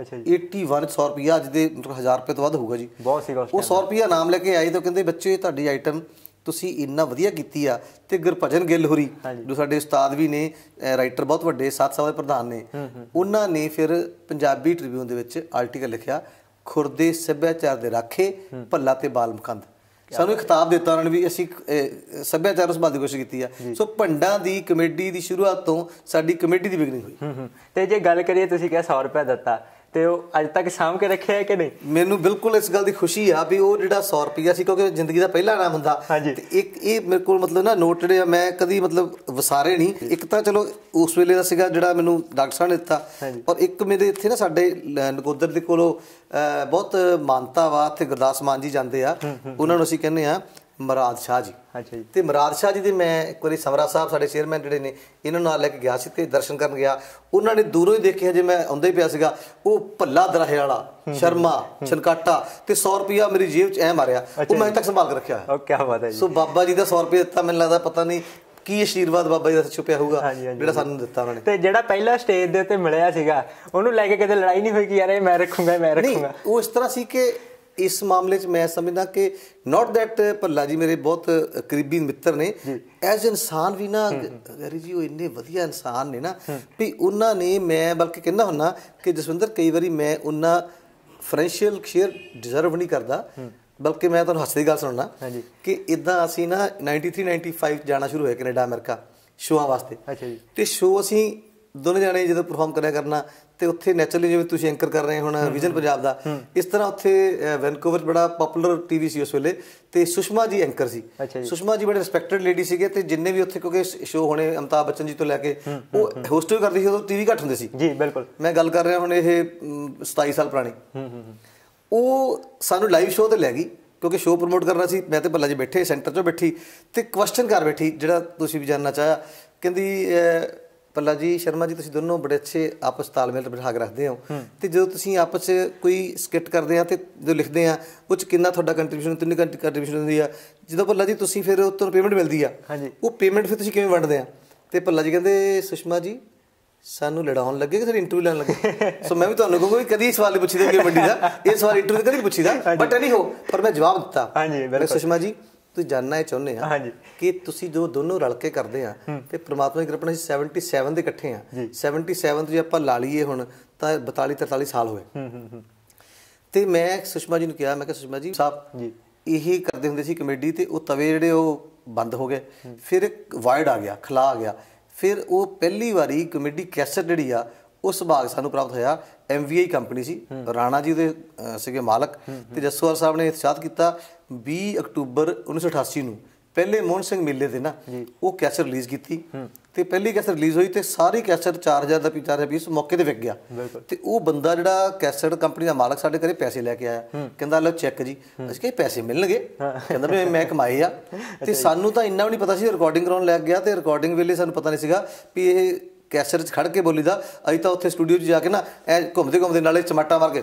81 100 ਰੁਪਈਆ, ਅੱਜ ਦੇ ਮਤਲਬ 1000 ਰੁਪਏ ਤੋਂ ਵੱਧ ਹੋਊਗਾ ਜੀ, ਬਹੁਤ ਸੀਗਾ। ਉਹ 100 ਰੁਪਈਆ ਨਾਮ ਲੈ ਕੇ ਆਏ ਤੇ ਕਹਿੰਦੇ ਬੱਚੇ ਤੁਹਾਡੀ ਆਈਟਮ ਤੁਸੀਂ ਇੰਨਾ ਵਧੀਆ ਕੀਤੀ ਆ। ਤੇ ਗੁਰਭਜਨ ਗਿੱਲ ਹੋਰੀ ਜੋ ਸਾਡੇ ਉਸਤਾਦ ਵੀ ਨੇ, ਰਾਈਟਰ ਬਹੁਤ ਵੱਡੇ, 7 ਸਾਲ ਦੇ ਪ੍ਰਧਾਨ ਨੇ, ਉਹਨਾਂ ਨੇ ਫਿਰ ਪੰਜਾਬੀ ਟ੍ਰਿਬਿਊਨ ਦੇ ਵਿੱਚ ਆਰਟੀਕਲ ਲਿਖਿਆ, ਖੁਰਦੇ ਸੱਭਿਆਚਾਰ ਦੇ ਰਾਖੇ ਭੱਲਾ ਤੇ ਬਾਲ ਮੁਕੰਦ। ਸਾਨੂੰ ਇੱਕ ਖਿਤਾਬ ਦਿੱਤਾ ਉਹਨਾਂ ਨੇ ਵੀ ਅਸੀਂ ਸੱਭਿਆਚਾਰ ਨੂੰ ਸੰਭਾਲਣ ਦੀ ਕੋਸ਼ਿਸ਼ ਕੀਤੀ ਆ। ਸੋ ਭੰਡਾਂ ਦੀ ਕਮੇਡੀ ਦੀ ਸ਼ੁਰੂਆਤ ਤੋਂ ਸਾਡੀ ਕਮੇਡੀ ਦੀ ਬਿਗਨਿੰਗ ਹੋਈ। ਤੇ ਜੇ ਗੱਲ ਕਰੀਏ, ਤੁਸੀਂ ਕਿਹਾ 100 ਰੁਪਏ ਦਿੱਤਾ, ਤੇ ਉਹ ਅੱਜ ਤੱਕ ਸਾਂਭ ਕੇ ਰੱਖਿਆ ਹੈ ਕਿ ਨਹੀਂ? ਮੈਨੂੰ ਬਿਲਕੁਲ ਇਸ ਗੱਲ ਦੀ ਖੁਸ਼ੀ ਆ ਵੀ ਉਹ ਜਿਹੜਾ 100 ਰੁਪਈਆ ਸੀ, ਕਿਉਂਕਿ ਜ਼ਿੰਦਗੀ ਦਾ ਪਹਿਲਾ ਇਨਾਮ ਹੁੰਦਾ। ਤੇ ਇੱਕ ਇਹ ਮੇਰੇ ਕੋਲ ਮਤਲਬ ਨਾ ਨੋਟ ਜਿਹੜੇ ਆ ਮੈਂ ਕਦੀ ਮਤਲਬ ਵਸਾਰੇ ਨਹੀਂ। ਇੱਕ ਤਾਂ ਚਲੋ ਉਸ ਵੇਲੇ ਦਾ ਸੀਗਾ ਜਿਹੜਾ ਮੈਨੂੰ ਡਾਕਟਰ ਸਾਹਿਬ ਨੇ ਦਿੱਤਾ, ਔਰ ਇੱਕ ਮੇਰੇ ਇੱਥੇ ਨਾ ਸਾਡੇ ਨਕੋਦਰ ਦੇ ਕੋਲੋਂ ਬਹੁਤ ਮਾਨਤਾ ਵਾ, ਇੱਥੇ ਗੁਰਦਾਸ ਮਾਨ ਜੀ ਜਾਂਦੇ ਆ, ਉਹਨਾਂ ਨੂੰ ਅਸੀਂ ਕਹਿੰਦੇ ਆ ਮੁਰਾਦ ਸ਼ਾਹ ਜੀ। ਤੇ ਮੁਰਾਦ ਸ਼ਾਹ ਜੀ ਦੇ ਮੈਂ ਇੱਕ ਵਾਰੀ ਸਮਰਾ ਸਾਹਿਬ ਸਾਡੇ ਚੇਅਰਮੈਨ ਜਿਹੜੇ ਨੇ, ਇਹਨਾਂ ਨੂੰ ਨਾਲ ਲੈ ਕੇ ਗਿਆ ਸੀ ਤੇ ਦਰਸ਼ਨ ਕਰਨ ਗਿਆ। ਉਹਨਾਂ ਨੇ ਦੂਰੋਂ ਹੀ ਦੇਖਿਆ, ਜੇ ਮੈਂ ਆਉਂਦਾ ਹੀ ਪਿਆ ਸੀਗਾ, ਉਹ ਭੱਲਾ ਦਰਾਹੇ ਵਾਲਾ, ਸ਼ਰਮਾ, ਛਨਕਾਟਾ ਤੇ 100 ਰੁਪਈਆ ਮੇਰੀ ਜੇਬ 'ਚ ਐ ਮਾਰਿਆ। ਉਹ ਮੈਂ ਅਜੇ ਤੱਕ ਸੰਭਾਲ ਕੇ ਰੱਖਿਆ ਹੋਇਆ। ਸੋ ਬਾਬਾ ਜੀ ਦਾ 100 ਰੁਪਏ ਦਿੱਤਾ, ਮੈਨੂੰ ਲੱਗਦਾ ਪਤਾ ਨਹੀਂ ਕੀ ਆਸ਼ੀਰਵਾਦ ਬਾਬਾ ਜੀ ਦਾ ਛੁਪਿਆ ਹੋਊਗਾ ਜਿਹੜਾ ਸਾਨੂੰ ਦਿੱਤਾ ਉਹਨਾਂ ਨੇ। ਤੇ ਜਿਹੜਾ ਪਹਿਲਾ ਸਟੇਜ ਦੇ ਉੱਤੇ ਮਿਲਿਆ ਸੀਗਾ, ਉਹਨੂੰ ਲੈ ਕੇ ਕਦੇ ਲੜਾਈ ਨਹੀਂ ਹੋਈ ਕਿ ਯਾਰ ਇਹ ਮੈਂ ਰੱਖੂੰਗਾ, ਮੈਂ ਰੱਖੂੰਗਾ? ਉਹ ਇਸ ਤਰ੍ਹਾਂ ਸੀ ਕਿ ਇਸ ਮਾਮਲੇ 'ਚ ਮੈਂ ਸਮਝਦਾ ਕਿ ਨੋਟ ਦੈਟ ਭੱਲਾ ਜੀ ਮੇਰੇ ਬਹੁਤ ਕਰੀਬੀ ਮਿੱਤਰ ਨੇ, ਐਜ਼ ਇਨਸਾਨ ਵੀ ਨਾ ਗੈਰੀ ਜੀ, ਉਹ ਇੰਨੇ ਵਧੀਆ ਇਨਸਾਨ ਨੇ ਨਾ ਵੀ ਉਹਨਾਂ ਨੇ, ਮੈਂ ਬਲਕਿ ਕਹਿੰਦਾ ਹੁੰਦਾ ਕਿ ਜਸਵਿੰਦਰ ਕਈ ਵਾਰੀ ਮੈਂ ਉਹਨਾਂ ਫਾਈਨੈਂਸ਼ੀਅਲ ਸ਼ੇਅਰ ਡਿਜ਼ਰਵ ਨਹੀਂ ਕਰਦਾ, ਬਲਕਿ ਮੈਂ ਤੁਹਾਨੂੰ ਹੱਸਦੀ ਗੱਲ ਸੁਣਨਾ ਕਿ ਇੱਦਾਂ ਅਸੀਂ ਨਾ 93-95 ਜਾਣਾ ਸ਼ੁਰੂ ਹੋਇਆ ਕੈਨੇਡਾ, ਅਮਰੀਕਾ ਸ਼ੋਆਂ ਵਾਸਤੇ। ਤੇ ਸ਼ੋਅ ਅਸੀਂ ਦੋਨੇ ਜਾਣੇ ਜਦੋਂ ਪਰਫਾਰਮ ਕਰਿਆ ਕਰਨਾ ਤੇ ਉੱਥੇ ਨੈਚੁਰਲੀ ਜਿਵੇਂ ਤੁਸੀਂ ਐਂਕਰ ਕਰ ਰਹੇ ਹੁਣ ਵਿਜ਼ਨ ਪੰਜਾਬ ਦਾ, ਇਸ ਤਰ੍ਹਾਂ ਉੱਥੇ ਵੈਨਕੂਵਰ 'ਚ ਬੜਾ ਪਪੂਲਰ ਟੀਵੀ ਸੀ ਉਸ ਵੇਲੇ, ਤੇ ਸੁਸ਼ਮਾ ਜੀ ਐਂਕਰ ਸੀ। ਸੁਸ਼ਮਾ ਜੀ ਬੜੇ ਰਿਸਪੈਕਟਡ ਲੇਡੀ ਸੀਗੇ, ਤੇ ਜਿੰਨੇ ਵੀ ਉੱਥੇ ਕਿਉਂਕਿ ਸ਼ੋਅ ਹੋਣੇ ਅਮਿਤਾਭ ਬੱਚਨ ਜੀ ਤੋਂ ਲੈ ਕੇ ਉਹ ਹੋਸਟ ਵੀ ਕਰਦੀ ਸੀ, ਉਦੋਂ ਟੀਵੀ ਘੱਟ ਹੁੰਦੇ ਸੀ ਜੀ। ਬਿਲਕੁਲ, ਮੈਂ ਗੱਲ ਕਰ ਰਿਹਾ ਹੁਣ ਇਹ 27 ਸਾਲ ਪੁਰਾਣੀ। ਉਹ ਸਾਨੂੰ ਲਾਈਵ ਸ਼ੋਅ ਤੇ ਲੈ ਗਈ ਕਿਉਂਕਿ ਸ਼ੋਅ ਪ੍ਰਮੋਟ ਕਰਨਾ ਸੀ। ਮੈਂ ਤੇ ਭੱਲਾ ਜੀ ਬੈਠੇ ਸੈਂਟਰ 'ਚੋਂ ਬੈਠੀ ਤੇ ਕੁਐਸਚਨ ਕਰ ਬੈਠੀ, ਜਿਹੜਾ ਤੁਸੀਂ ਵੀ ਜਾਣਨਾ ਚਾਹਿਆ। ਕਹਿੰਦੀ ਭੱਲਾ ਜੀ, ਸ਼ਰਮਾ ਜੀ, ਤੁਸੀਂ ਦੋਨੋਂ ਬੜੇ ਅੱਛੇ ਆਪਸ ਤਾਲਮੇਲ ਬਿਠਾ ਕੇ ਰੱਖਦੇ ਹੋ, ਤੇ ਜਦੋਂ ਤੁਸੀਂ ਆਪਸ 'ਚ ਕੋਈ ਸਕਿੱਟ ਕਰਦੇ ਆ ਤੇ ਜੋ ਲਿਖਦੇ ਆ ਉਹ 'ਚ ਕਿੰਨਾ ਤੁਹਾਡਾ ਕੰਟਰੀਬਿਊਸ਼ਨ, ਕਿੰਨੀ ਕੰਟਰੀਬਿਊਸ਼ਨ ਹੁੰਦੀ ਆ, ਜਦੋਂ ਭੱਲਾ ਜੀ ਤੁਸੀਂ ਫਿਰ ਉਹ ਤੋਂ ਪੇਮੈਂਟ ਮਿਲਦੀ ਆ, ਉਹ ਪੇਮੈਂਟ ਫਿਰ ਤੁਸੀਂ ਕਿਵੇਂ ਵੰਡਦੇ ਆ? ਤੇ ਭੱਲਾ ਜੀ ਕਹਿੰਦੇ, ਸੁਸ਼ਮਾ ਜੀ ਸਾਨੂੰ ਲੜਾਉਣ ਲੱਗੇ ਕਿ ਸਾਡੀ ਇੰਟਰਵਿਊ ਲੈਣ ਲੱਗੇ। ਸੋ ਮੈਂ ਵੀ ਤੁਹਾਨੂੰ ਕਹੂੰਗਾ ਵੀ ਕਦੀ ਸਵਾਲ ਨਹੀਂ ਪੁੱਛੀਦਾ ਕਿ ਮੰਡੀ ਦਾ, ਇਹ ਸਵਾਲ ਇੰਟਰਵਿਊ ਕਦੀ ਨਹੀਂ ਪੁੱਛੀਦਾ, ਬਟ ਐਨੀ ਹੋ ਪਰ ਮੈਂ ਜਵਾਬ ਦਿੱਤਾ। ਸੁਸ਼ਮਾ ਜੀ, ਤੁਸੀਂ ਜਾਣਨਾ ਇਹ ਚਾਹੁੰਦੇ ਆ ਕਿ ਤੁਸੀਂ ਜੋ ਦੋਨੋਂ ਰਲ ਕੇ ਕਰਦੇ ਆ ਤੇ ਪ੍ਰਮਾਤਮਾ ਦੀ ਕਿਰਪਾ ਨਾਲ 77 ਦੇ ਇਕੱਠੇ ਆ। 77 ਜੇ ਆਪਾਂ ਲਾ ਲਈਏ ਹੁਣ ਤਾਂ 42-43 ਸਾਲ ਹੋਏ। ਤੇ ਮੈਂ ਸੁਸ਼ਮਾ ਜੀ ਨੂੰ ਕਿਹਾ, ਮੈਂ ਕਿਹਾ ਸੁਸ਼ਮਾ ਜੀ ਸਾਹਿਬ ਇਹ ਕਰਦੇ ਹੁੰਦੇ ਸੀ ਕਮੇਡੀ, ਤੇ ਉਹ ਤਵੇ ਜਿਹੜੇ ਉਹ ਬੰਦ ਹੋ ਗਏ, ਫਿਰ ਇੱਕ ਵਾਇਡ ਆ ਗਿਆ, ਖਲਾ ਆ ਗਿਆ, ਫਿਰ ਉਹ ਪਹਿਲੀ ਵਾਰੀ ਕਮੇਡੀ ਕੈਸਟ ਜਿਹੜੀ ਆ ਉਹ ਸੁਭਾਗ ਸਾਨੂੰ ਪ੍ਰਾਪਤ ਹੋਇਆ। MVI ਕੰਪਨੀ ਸੀ, ਰਾਣਾ ਜੀ ਉਹਦੇ ਸੀਗੇ ਮਾਲਕ, ਤੇ ਜੱਸੋਵਾਲ ਸਾਹਿਬ ਨੇ ਇਤਸ਼ਾਦ ਕੀਤਾ 20 ਅਕਤੂਬਰ 1988 ਨੂੰ ਪਹਿਲੇ ਮੋਹਨ ਸਿੰਘ ਮੇਲੇ ਤੇ ਨਾ ਉਹ ਕੈਸਟ ਰਿਲੀਜ਼ ਕੀਤੀ, ਤੇ ਪਹਿਲੀ ਕੈਸਟ ਰਿਲੀਜ਼ ਹੋਈ ਤੇ ਸਾਰੀ ਕੈਸਟ 4000 ਦਾ 4000 ਪੀਸ ਮੌਕੇ ਤੇ ਵਿਕ ਗਿਆ। ਤੇ ਉਹ ਬੰਦਾ ਜਿਹੜਾ ਕੈਸਟ ਕੰਪਨੀ ਦਾ ਮਾਲਕ ਸਾਡੇ ਘਰੇ ਪੈਸੇ ਲੈ ਕੇ ਆਇਆ, ਕਹਿੰਦਾ ਲਓ ਚੈੱਕ ਜੀ। ਅਸੀਂ ਕਿਹਾ ਪੈਸੇ ਮਿਲਣਗੇ? ਕਹਿੰਦਾ ਵੀ ਮੈਂ ਕਮਾਏ ਆ। ਤੇ ਸਾਨੂੰ ਤਾਂ ਇੰਨਾ ਵੀ ਨਹੀਂ ਪਤਾ ਸੀ, ਰਿਕਾਰਡਿੰਗ ਕਰਾਉਣ ਲੱਗ ਗਿਆ ਤੇ ਰਿਕਾਰਡਿੰਗ ਵੇਲੇ ਸਾਨੂੰ ਪਤਾ ਨਹੀਂ ਸੀਗਾ ਵੀ ਇਹ ਕੈਸਟ 'ਚ ਖੜ ਕੇ ਬੋਲੀਦਾ। ਅਸੀਂ ਤਾਂ ਉੱਥੇ ਸਟੂਡੀਓ 'ਚ ਜਾ ਕੇ ਨਾ ਐ ਘੁੰਮਦੇ ਘੁੰਮਦੇ ਨਾਲੇ ਚਮਾਟਾ ਮਾਰ ਕੇ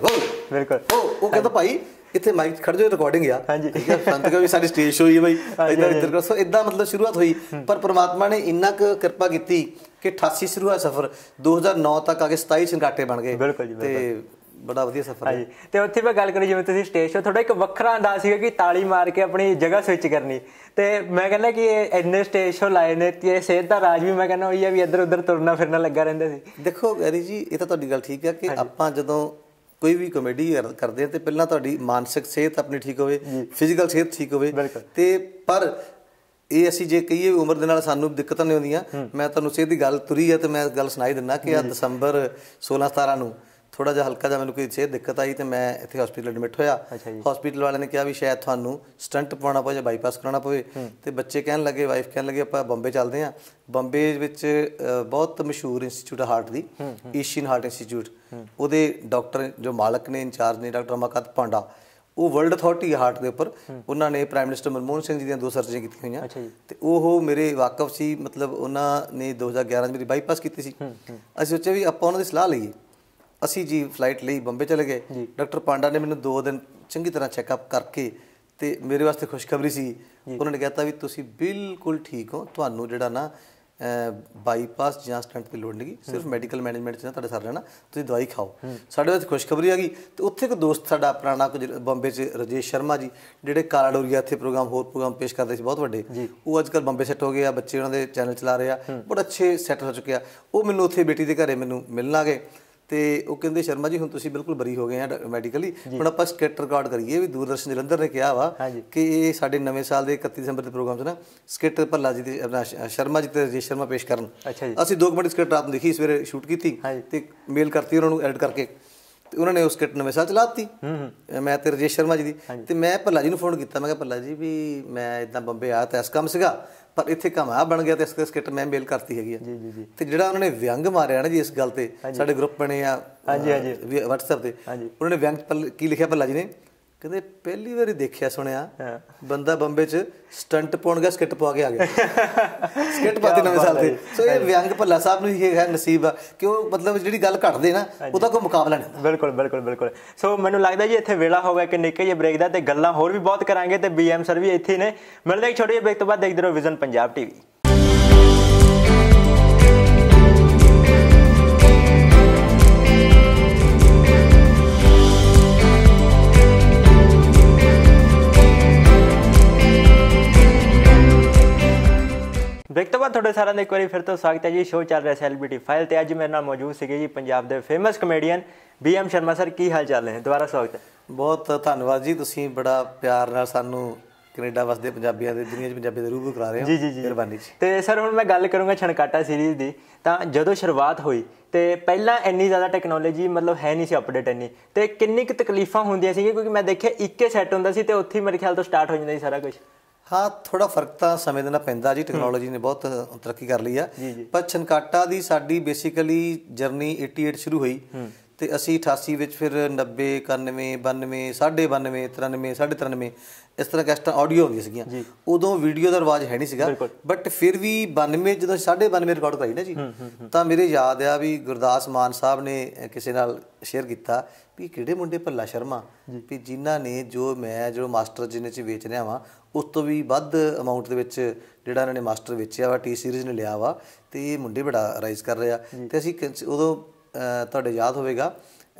ਉਹ ਕਹਿੰਦਾ ਭਾਈ ਇੱਥੇ ਮਾਈਕ ਖੜ ਜਾਓ, ਰਿਕਾਰਡਿੰਗ ਆ। ਸੰਤ ਕਹੇ ਵੀ ਸਾਡੀ ਸਟੇਜ ਸ਼ੋ ਹੀ ਹੈ ਬਾਈ, ਇੱਧਰ ਸੋ ਇੱਦਾਂ ਮਤਲਬ ਸ਼ੁਰੂਆਤ ਹੋਈ। ਪਰ ਪਰਮਾਤਮਾ ਨੇ ਇੰਨਾ ਕੁ ਕਿਰਪਾ ਕੀਤੀ ਕਿ 88 ਸ਼ੁਰੂ ਹੋਇਆ ਸਫ਼ਰ, 2009 ਤੱਕ ਆ ਕੇ 27 ਸੰਗਾਟੇ ਬਣ ਗਏ, ਤੇ ਬੜਾ ਵਧੀਆ ਸਫ਼ਰ ਹੈ। ਤੇ ਉੱਥੇ ਮੈਂ ਗੱਲ ਕਰੀ ਜਿਵੇਂ ਤੁਸੀਂ ਸਟੇਜ ਸ਼ੋ, ਤੁਹਾਡਾ ਇੱਕ ਵੱਖਰਾ ਅੰਦਾਜ਼ ਸੀਗਾ ਕਿ ਤਾਲੀ ਮਾਰ ਕੇ ਆਪਣੀ ਜਗ੍ਹਾ ਸਵਿਚ ਕਰਨੀ, ਤੇ ਮੈਂ ਕਹਿੰਦਾ ਕਿ ਇੰਨੇ ਸਟੇਜ ਸ਼ੋ ਲਾਏ ਨੇ ਤੇ ਸਿਹਤ ਦਾ ਰਾਜ ਵੀ ਮੈਂ ਕਹਿੰਦਾ ਉਹੀ ਆ ਵੀ ਇੱਧਰ ਉੱਧਰ ਤੁਰਨਾ ਫਿਰਨਾ ਲੱਗਾ ਰਹਿੰਦਾ ਸੀ। ਦੇਖੋ ਗੈਰੀ ਜੀ, ਇਹ ਤਾਂ ਤੁਹਾਡੀ ਗੱਲ ਠੀਕ ਹੈ ਕਿ ਆਪਾਂ ਜਦੋਂ ਕੋਈ ਵੀ ਕਾਮੇਡੀ ਕਰਦੇ ਆ ਤੇ ਪਹਿਲਾਂ ਤੁਹਾਡੀ ਮਾਨਸਿਕ ਸਿਹਤ ਆਪਣੀ ਠੀਕ ਹੋਵੇ, ਫਿਜ਼ੀਕਲ ਸਿਹਤ ਠੀਕ ਹੋਵੇ, ਤੇ ਪਰ ਇਹ ਅਸੀਂ ਜੇ ਕਹੀਏ ਉਮਰ ਦੇ ਨਾਲ ਸਾਨੂੰ ਦਿੱਕਤਾਂ ਨਹੀਂ ਆਉਂਦੀਆਂ। ਮੈਂ ਤੁਹਾਨੂੰ ਸਿਹਤ ਦੀ ਗੱਲ ਤੁਰੀ ਹੈ ਤੇ ਮੈਂ ਗੱਲ ਸੁਣਾਈ ਦਿੰਦਾ ਕਿ ਆ ਦਸੰਬਰ 16-17 ਨੂੰ ਥੋੜਾ ਜਿਹਾ ਹਲਕਾ ਜਿਹਾ ਮੈਨੂੰ ਕੋਈ ਸਿਹਤ ਦਿੱਕਤ ਆਈ ਤੇ ਮੈਂ ਇੱਥੇ ਹਸਪੀਟਲ ਐਡਮਿਟ ਹੋਇਆ। ਹਸਪੀਟਲ ਵਾਲਿਆਂ ਨੇ ਕਿਹਾ ਵੀ ਸ਼ਾਇਦ ਤੁਹਾਨੂੰ ਸਟੰਟ ਪਵਾਉਣਾ ਪਵੇ ਜਾਂ ਬਾਈਪਾਸ ਕਰਾਉਣਾ ਪਵੇ, ਤੇ ਬੱਚੇ ਕਹਿਣ ਲੱਗੇ, ਵਾਈਫ ਕਹਿਣ ਲੱਗੇ ਆਪਾਂ ਬੰਬੇ ਚੱਲਦੇ ਹਾਂ। ਬੰਬੇ ਵਿੱਚ ਬਹੁਤ ਮਸ਼ਹੂਰ ਇੰਸਟੀਚਿਊਟ ਹਾਰਟ ਦੀ, ਏਸ਼ੀਅਨ ਹਾਰਟ ਇੰਸਟੀਚਿਊਟ, ਉਹਦੇ ਡਾਕਟਰ ਜੋ ਮਾਲਕ ਨੇ, ਇੰਚਾਰਜ ਨੇ, ਡਾਕਟਰ ਰਮਾਕਾਂਤ ਪਾਂਡਾ, ਉਹ ਵਰਲਡ ਅਥਾਰਟੀ ਹਾਰਟ ਦੇ ਉੱਪਰ। ਉਹਨਾਂ ਨੇ ਪ੍ਰਾਈਮ ਮਿਨਿਸਟਰ ਮਨਮੋਹਨ ਸਿੰਘ ਜੀ ਦੀਆਂ 2 ਸਰਜਰੀਆਂ ਕੀਤੀਆਂ ਹੋਈਆਂ, ਤੇ ਉਹ ਮੇਰੇ ਵਾਕਫ ਸੀ। ਮਤਲਬ ਉਹਨਾਂ ਨੇ 2011 'ਚ ਮੇਰੀ ਬਾਈਪਾਸ ਕੀਤੀ ਸੀ। ਅਸੀਂ ਸੋਚਿਆ ਵੀ ਆਪਾਂ ਉਹਨਾਂ ਦੀ ਸਲਾਹ ਲਈਏ। ਅਸੀਂ ਜੀ ਫਲਾਈਟ ਲਈ ਬੰਬੇ ਚਲੇ ਗਏ। ਡਾਕਟਰ ਪਾਂਡਾ ਨੇ ਮੈਨੂੰ 2 ਦਿਨ ਚੰਗੀ ਤਰ੍ਹਾਂ ਚੈੱਕਅਪ ਕਰਕੇ, ਤੇ ਮੇਰੇ ਵਾਸਤੇ ਖੁਸ਼ਖਬਰੀ ਸੀ। ਉਹਨਾਂ ਨੇ ਕਹਿਤਾ ਵੀ ਤੁਸੀਂ ਬਿਲਕੁਲ ਠੀਕ ਹੋ, ਤੁਹਾਨੂੰ ਜਿਹੜਾ ਨਾ ਬਾਈਪਾਸ ਜਾਂ ਸਟੰਟ ਦੀ ਲੋੜ ਨਹੀਂ, ਸਿਰਫ ਮੈਡੀਕਲ ਮੈਨੇਜਮੈਂਟ 'ਚ ਨਾ ਤੁਹਾਡੇ ਸਰ ਰਹਿਣਾ, ਤੁਸੀਂ ਦਵਾਈ ਖਾਓ। ਸਾਡੇ ਵਾਸਤੇ ਖੁਸ਼ਖਬਰੀ ਆ ਗਈ। ਤੇ ਉੱਥੇ ਇੱਕ ਦੋਸਤ ਸਾਡਾ ਪੁਰਾਣਾ ਬੰਬੇ 'ਚ, ਰਾਜੇਸ਼ ਸ਼ਰਮਾ ਜੀ, ਜਿਹੜੇ ਕਾਲਾ ਡੋਰੀਆ ਇੱਥੇ ਹੋਰ ਪ੍ਰੋਗਰਾਮ ਪੇਸ਼ ਕਰਦੇ ਸੀ ਬਹੁਤ ਵੱਡੇ, ਉਹ ਅੱਜ ਕੱਲ੍ਹ ਬੰਬੇ ਸੈੱਟ ਹੋ ਗਏ ਆ, ਬੱਚੇ ਉਹਨਾਂ ਦੇ ਚੈਨਲ ਚਲਾ ਰਹੇ ਆ, ਬੜੇ ਅੱਛੇ ਸੈੱਟ ਹੋ ਚੁੱਕੇ ਆ। ਉਹ ਮੈਨੂੰ ਉੱਥੇ ਬੇਟੀ ਦੇ ਘਰੇ ਮੈਨੂੰ ਮਿਲਣ ਆ ਗਏ, ਤੇ ਉਹ ਕਹਿੰਦੇ ਸ਼ਰਮਾ ਜੀ ਹੁਣ ਤੁਸੀਂ ਬਿਲਕੁਲ ਬਰੀ ਹੋ ਗਏ ਆ ਮੈਡੀਕਲੀ, ਹੁਣ ਆਪਾਂ ਸਕਿੱਟ ਰਿਕਾਰਡ ਕਰੀਏ। ਵੀ ਦੂਰਦਰਸ਼ਨ ਜਲੰਧਰ ਨੇ ਕਿਹਾ ਵਾ ਕਿ ਇਹ ਸਾਡੇ ਨਵੇਂ ਸਾਲ ਦੇ 31 ਦਸੰਬਰ ਦੇ ਪ੍ਰੋਗਰਾਮ 'ਚ ਨਾ ਸਕਿੱਟ ਭੱਲਾ ਜੀ ਦੇ, ਸ਼ਰਮਾ ਜੀ ਤੇ ਰਾਜੇਸ਼ ਸ਼ਰਮਾ ਪੇਸ਼ ਕਰਨ। ਅਸੀਂ 2 ਮਿੰਟ ਸਕਿੱਟ ਰਾਤ ਨੂੰ ਲਿਖੀ, ਸਵੇਰੇ ਸ਼ੂਟ ਕੀਤੀ ਤੇ ਮੇਲ ਕਰਤੀ ਉਹਨਾਂ ਨੂੰ ਐਡਿਟ ਕਰਕੇ, ਤੇ ਉਹਨਾਂ ਨੇ ਉਹ ਸਕਿੱਟ ਨਵੇਂ ਸਾਲ ਚਲਾ ਦਿੱਤੀ, ਮੈਂ ਤੇ ਰਾਜੇਸ਼ ਸ਼ਰਮਾ ਜੀ ਦੀ। ਤੇ ਮੈਂ ਭੱਲਾ ਜੀ ਨੂੰ ਫੋਨ ਕੀਤਾ, ਮੈਂ ਕਿਹਾ ਭੱਲਾ ਜੀ ਵੀ ਮੈਂ ਇੱਦਾਂ ਬੰਬੇ ਆਇਆ ਤਾਂ ਇਸ ਕੰਮ ਸੀਗਾ, ਪਰ ਇੱਥੇ ਕੰਮ ਆ ਬਣ ਗਿਆ ਤੇ ਇਸ ਸਕਿੱਟ ਮੈਂ ਮੇਲ ਕਰਤੀ ਹੈਗੀ ਆ। ਤੇ ਜਿਹੜਾ ਉਹਨਾਂ ਨੇ ਵਿਅੰਗ ਮਾਰਿਆ ਨਾ ਜੀ ਇਸ ਗੱਲ ਤੇ, ਸਾਡੇ ਗਰੁੱਪ ਬਣੇ ਆ WhatsApp ਤੇ, ਉਹਨਾਂ ਨੇ ਵਿਅੰਗ ਕੀ ਲਿਖਿਆ ਭੱਲਾ ਜੀ ਨੇ, ਕਹਿੰਦੇ ਪਹਿਲੀ ਵਾਰੀ ਦੇਖਿਆ ਸੁਣਿਆ ਬੰਦਾ ਬੰਬੇ 'ਚ ਸਟੰਟ ਪਾਉਣ ਗਿਆ, ਸਕਿੱਟ ਪਵਾ ਕੇ ਆ ਗਿਆ, ਸਕਿੱਟ ਪਾਤੀ ਨਵੇਂ ਸਾਲ ਤੇ। ਸੋ ਇਹ ਵਿਅੰਗ ਭੱਲਾ ਸਾਹਿਬ ਨੂੰ ਇਹ ਹੈ ਨਸੀਬ ਆ ਕਿ ਉਹ ਮਤਲਬ ਜਿਹੜੀ ਗੱਲ ਘਟਦੇ ਨਾ ਉਹਦਾ ਕੋਈ ਮੁਕਾਬਲਾ ਨਹੀਂ ਹੁੰਦਾ। ਬਿਲਕੁਲ ਬਿਲਕੁਲ ਬਿਲਕੁਲ। ਸੋ ਮੈਨੂੰ ਲੱਗਦਾ ਜੀ ਇੱਥੇ ਵੇਲਾ ਹੋ ਗਿਆ ਕਿ ਨਿੱਕੇ ਜਿਹੇ ਬ੍ਰੇਕ ਦਾ, ਤੇ ਗੱਲਾਂ ਹੋਰ ਵੀ ਬਹੁਤ ਕਰਾਂਗੇ, ਤੇ BM ਸਰ ਵੀ ਇੱਥੇ ਨੇ। ਮਿਲਦੇ ਇੱਕ ਛੋਟੇ ਜਿਹੇ ਬ੍ਰੇਕ ਤੋਂ ਬਾਅਦ, ਦੇਖਦੇ ਰਹੋ ਵਿਜ਼ਨ ਪੰਜਾਬ TV। ਬ੍ਰੇਕ ਤੋਂ ਬਾਅਦ ਤੁਹਾਡੇ ਸਾਰਿਆਂ ਦਾ ਇੱਕ ਵਾਰੀ ਫਿਰ ਤੋਂ ਸਵਾਗਤ ਹੈ ਜੀ। ਸ਼ੋਅ ਚੱਲ ਰਿਹਾ ਸੈਲੀਬ੍ਰਿਟੀ ਫਾਈਲ, ਤੇ ਅੱਜ ਮੇਰੇ ਨਾਲ ਮੌਜੂਦ ਸੀਗੇ ਜੀ ਪੰਜਾਬ ਦੇ famous comedian BM Sharma sir. ਕੀ ਹਾਲ ਚਾਲ ਨੇ? ਦੁਬਾਰਾ ਸਵਾਗਤ ਹੈ। ਬਹੁਤ ਧੰਨਵਾਦ ਜੀ, ਤੁਸੀਂ ਬੜਾ ਪਿਆਰ ਨਾਲ ਸਾਨੂੰ ਕੈਨੇਡਾ ਵਸਦੇ ਪੰਜਾਬੀਆਂ ਦੇ, ਦੁਨੀਆ 'ਚ ਪੰਜਾਬੀ ਦੇ ਰੂਬਰੂ ਕਰਾ ਰਹੇ ਜੀ ਜੀ ਹੋ। ਜੀ ਮਿਹਰਬਾਨੀ ਜੀ। ਤੇ ਸਰ ਹੁਣ ਮੈਂ ਗੱਲ ਕਰੂੰਗਾ ਛਣਕਾਟਾ ਸੀਰੀਜ਼ ਦੀ। ਤਾਂ ਜਦੋਂ ਸ਼ੁਰੂਆਤ ਹੋਈ ਤੇ ਪਹਿਲਾਂ ਇੰਨੀ ਜ਼ਿਆਦਾ ਟੈਕਨੋਲੋਜੀ ਮਤਲਬ ਹੈ ਨਹੀਂ ਸੀ ਅਪਡੇਟ ਇੰਨੀ, ਤੇ ਕਿੰਨੀ ਕੁ ਤਕਲੀਫਾਂ ਹੁੰਦੀਆਂ ਸੀਗੀਆਂ ਕਿਉਂਕਿ ਮੈਂ ਦੇਖਿਆ ਇੱਕੇ ਸੈੱਟ ਹੁੰਦਾ ਸੀ ਤੇ ਉੱਥੇ ਹੀ ਮੇਰੇ ਖਿਆਲ ਤੋਂ ਸਟਾਰਟ ਹੋ ਜਾਂਦਾ ਸੀ ਸਾਰਾ ਕੁਝ। ਹਾਂ, ਥੋੜਾ ਫਰਕ ਤਾਂ ਸਮੇਂ ਦੇ ਨਾਲ ਪੈਂਦਾ ਜੀ, ਟੈਕਨੋਲੋਜੀ ਨੇ ਬਹੁਤ ਤਰੱਕੀ ਕਰ ਲਈ ਆ। ਪਰ ਛਣਕਾਟਾ ਦੀ ਸਾਡੀ ਬੇਸਿਕਲੀ ਜਰਨੀ 88 ਸ਼ੁਰੂ ਹੋਈ ਤੇ ਅਸੀਂ 88 ਵਿੱਚ ਫਿਰ 90, 91, 92, 92.5, 93, 93 ਇਸ ਤਰ੍ਹਾਂ ਕੈਸਟਾਂ ਆਡੀਓ ਹੁੰਦੀਆਂ ਸੀਗੀਆਂ। ਉਦੋਂ ਵੀਡੀਓ ਦਾ ਰਿਵਾਜ ਹੈ ਨਹੀਂ ਸੀਗਾ, ਬਟ ਫਿਰ ਵੀ 92 ਜਦੋਂ 92.5 ਰਿਕਾਰਡ ਕਰਾਈ ਨਾ ਜੀ, ਤਾਂ ਮੇਰੇ ਯਾਦ ਆ ਵੀ ਗੁਰਦਾਸ ਮਾਨ ਸਾਹਿਬ ਨੇ ਕਿਸੇ ਨਾਲ ਸ਼ੇਅਰ ਕੀਤਾ ਵੀ ਕਿਹੜੇ ਮੁੰਡੇ ਭੱਲਾ ਸ਼ਰਮਾ ਵੀ ਜਿਨ੍ਹਾਂ ਨੇ ਜੋ ਮਾਸਟਰ ਜਿਹਨੇ 'ਚ ਵੇਚ ਰਿਹਾ ਵਾ ਉਸ ਤੋਂ ਵੀ ਵੱਧ ਅਮਾਊਂਟ ਦੇ ਵਿੱਚ ਜਿਹੜਾ ਇਹਨਾਂ ਨੇ ਮਾਸਟਰ ਵੇਚਿਆ ਵਾ, ਟੀ ਸੀਰੀਜ਼ ਨੇ ਲਿਆ ਵਾ, ਤੇ ਇਹ ਮੁੰਡੇ ਬੜਾ ਰਾਈਜ਼ ਕਰ ਰਿਹਾ। ਤੇ ਅਸੀਂ ਉਦੋਂ ਤੁਹਾਡੇ ਯਾਦ ਹੋਵੇਗਾ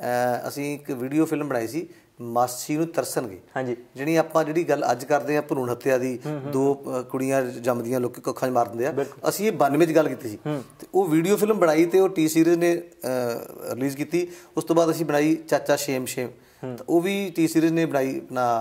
ਅਸੀਂ ਇੱਕ ਵੀਡੀਓ ਫਿਲਮ ਬਣਾਈ ਸੀ ਮਾਸੀ ਨੂੰ ਤਰਸਣਗੇ। ਹਾਂਜੀ, ਜਿਹੜੀ ਗੱਲ ਅੱਜ ਕਰਦੇ ਆ ਭਰੂਣ ਹੱਤਿਆ ਦੀ, 2 ਕੁੜੀਆਂ ਜੰਮਦੀਆਂ ਲੋਕੀ ਅੱਖਾਂ 'ਚ ਮਾਰ ਦਿੰਦੇ ਆ, ਅਸੀਂ ਇਹ 92 'ਚ ਗੱਲ ਕੀਤੀ ਸੀ। ਤੇ ਉਹ ਵੀਡੀਓ ਫਿਲਮ ਬਣਾਈ ਤੇ ਉਹ ਟੀ ਸੀਰੀਜ਼ ਨੇ ਰਿਲੀਜ਼ ਕੀਤੀ। ਉਸ ਤੋਂ ਬਾਅਦ ਅਸੀਂ ਬਣਾਈ ਚਾਚਾ ਸ਼ੇਮ ਸ਼ੇਮ, ਤਾਂ ਉਹ ਵੀ ਟੀ ਸੀਰੀਜ਼ ਨੇ ਬਣਾਈ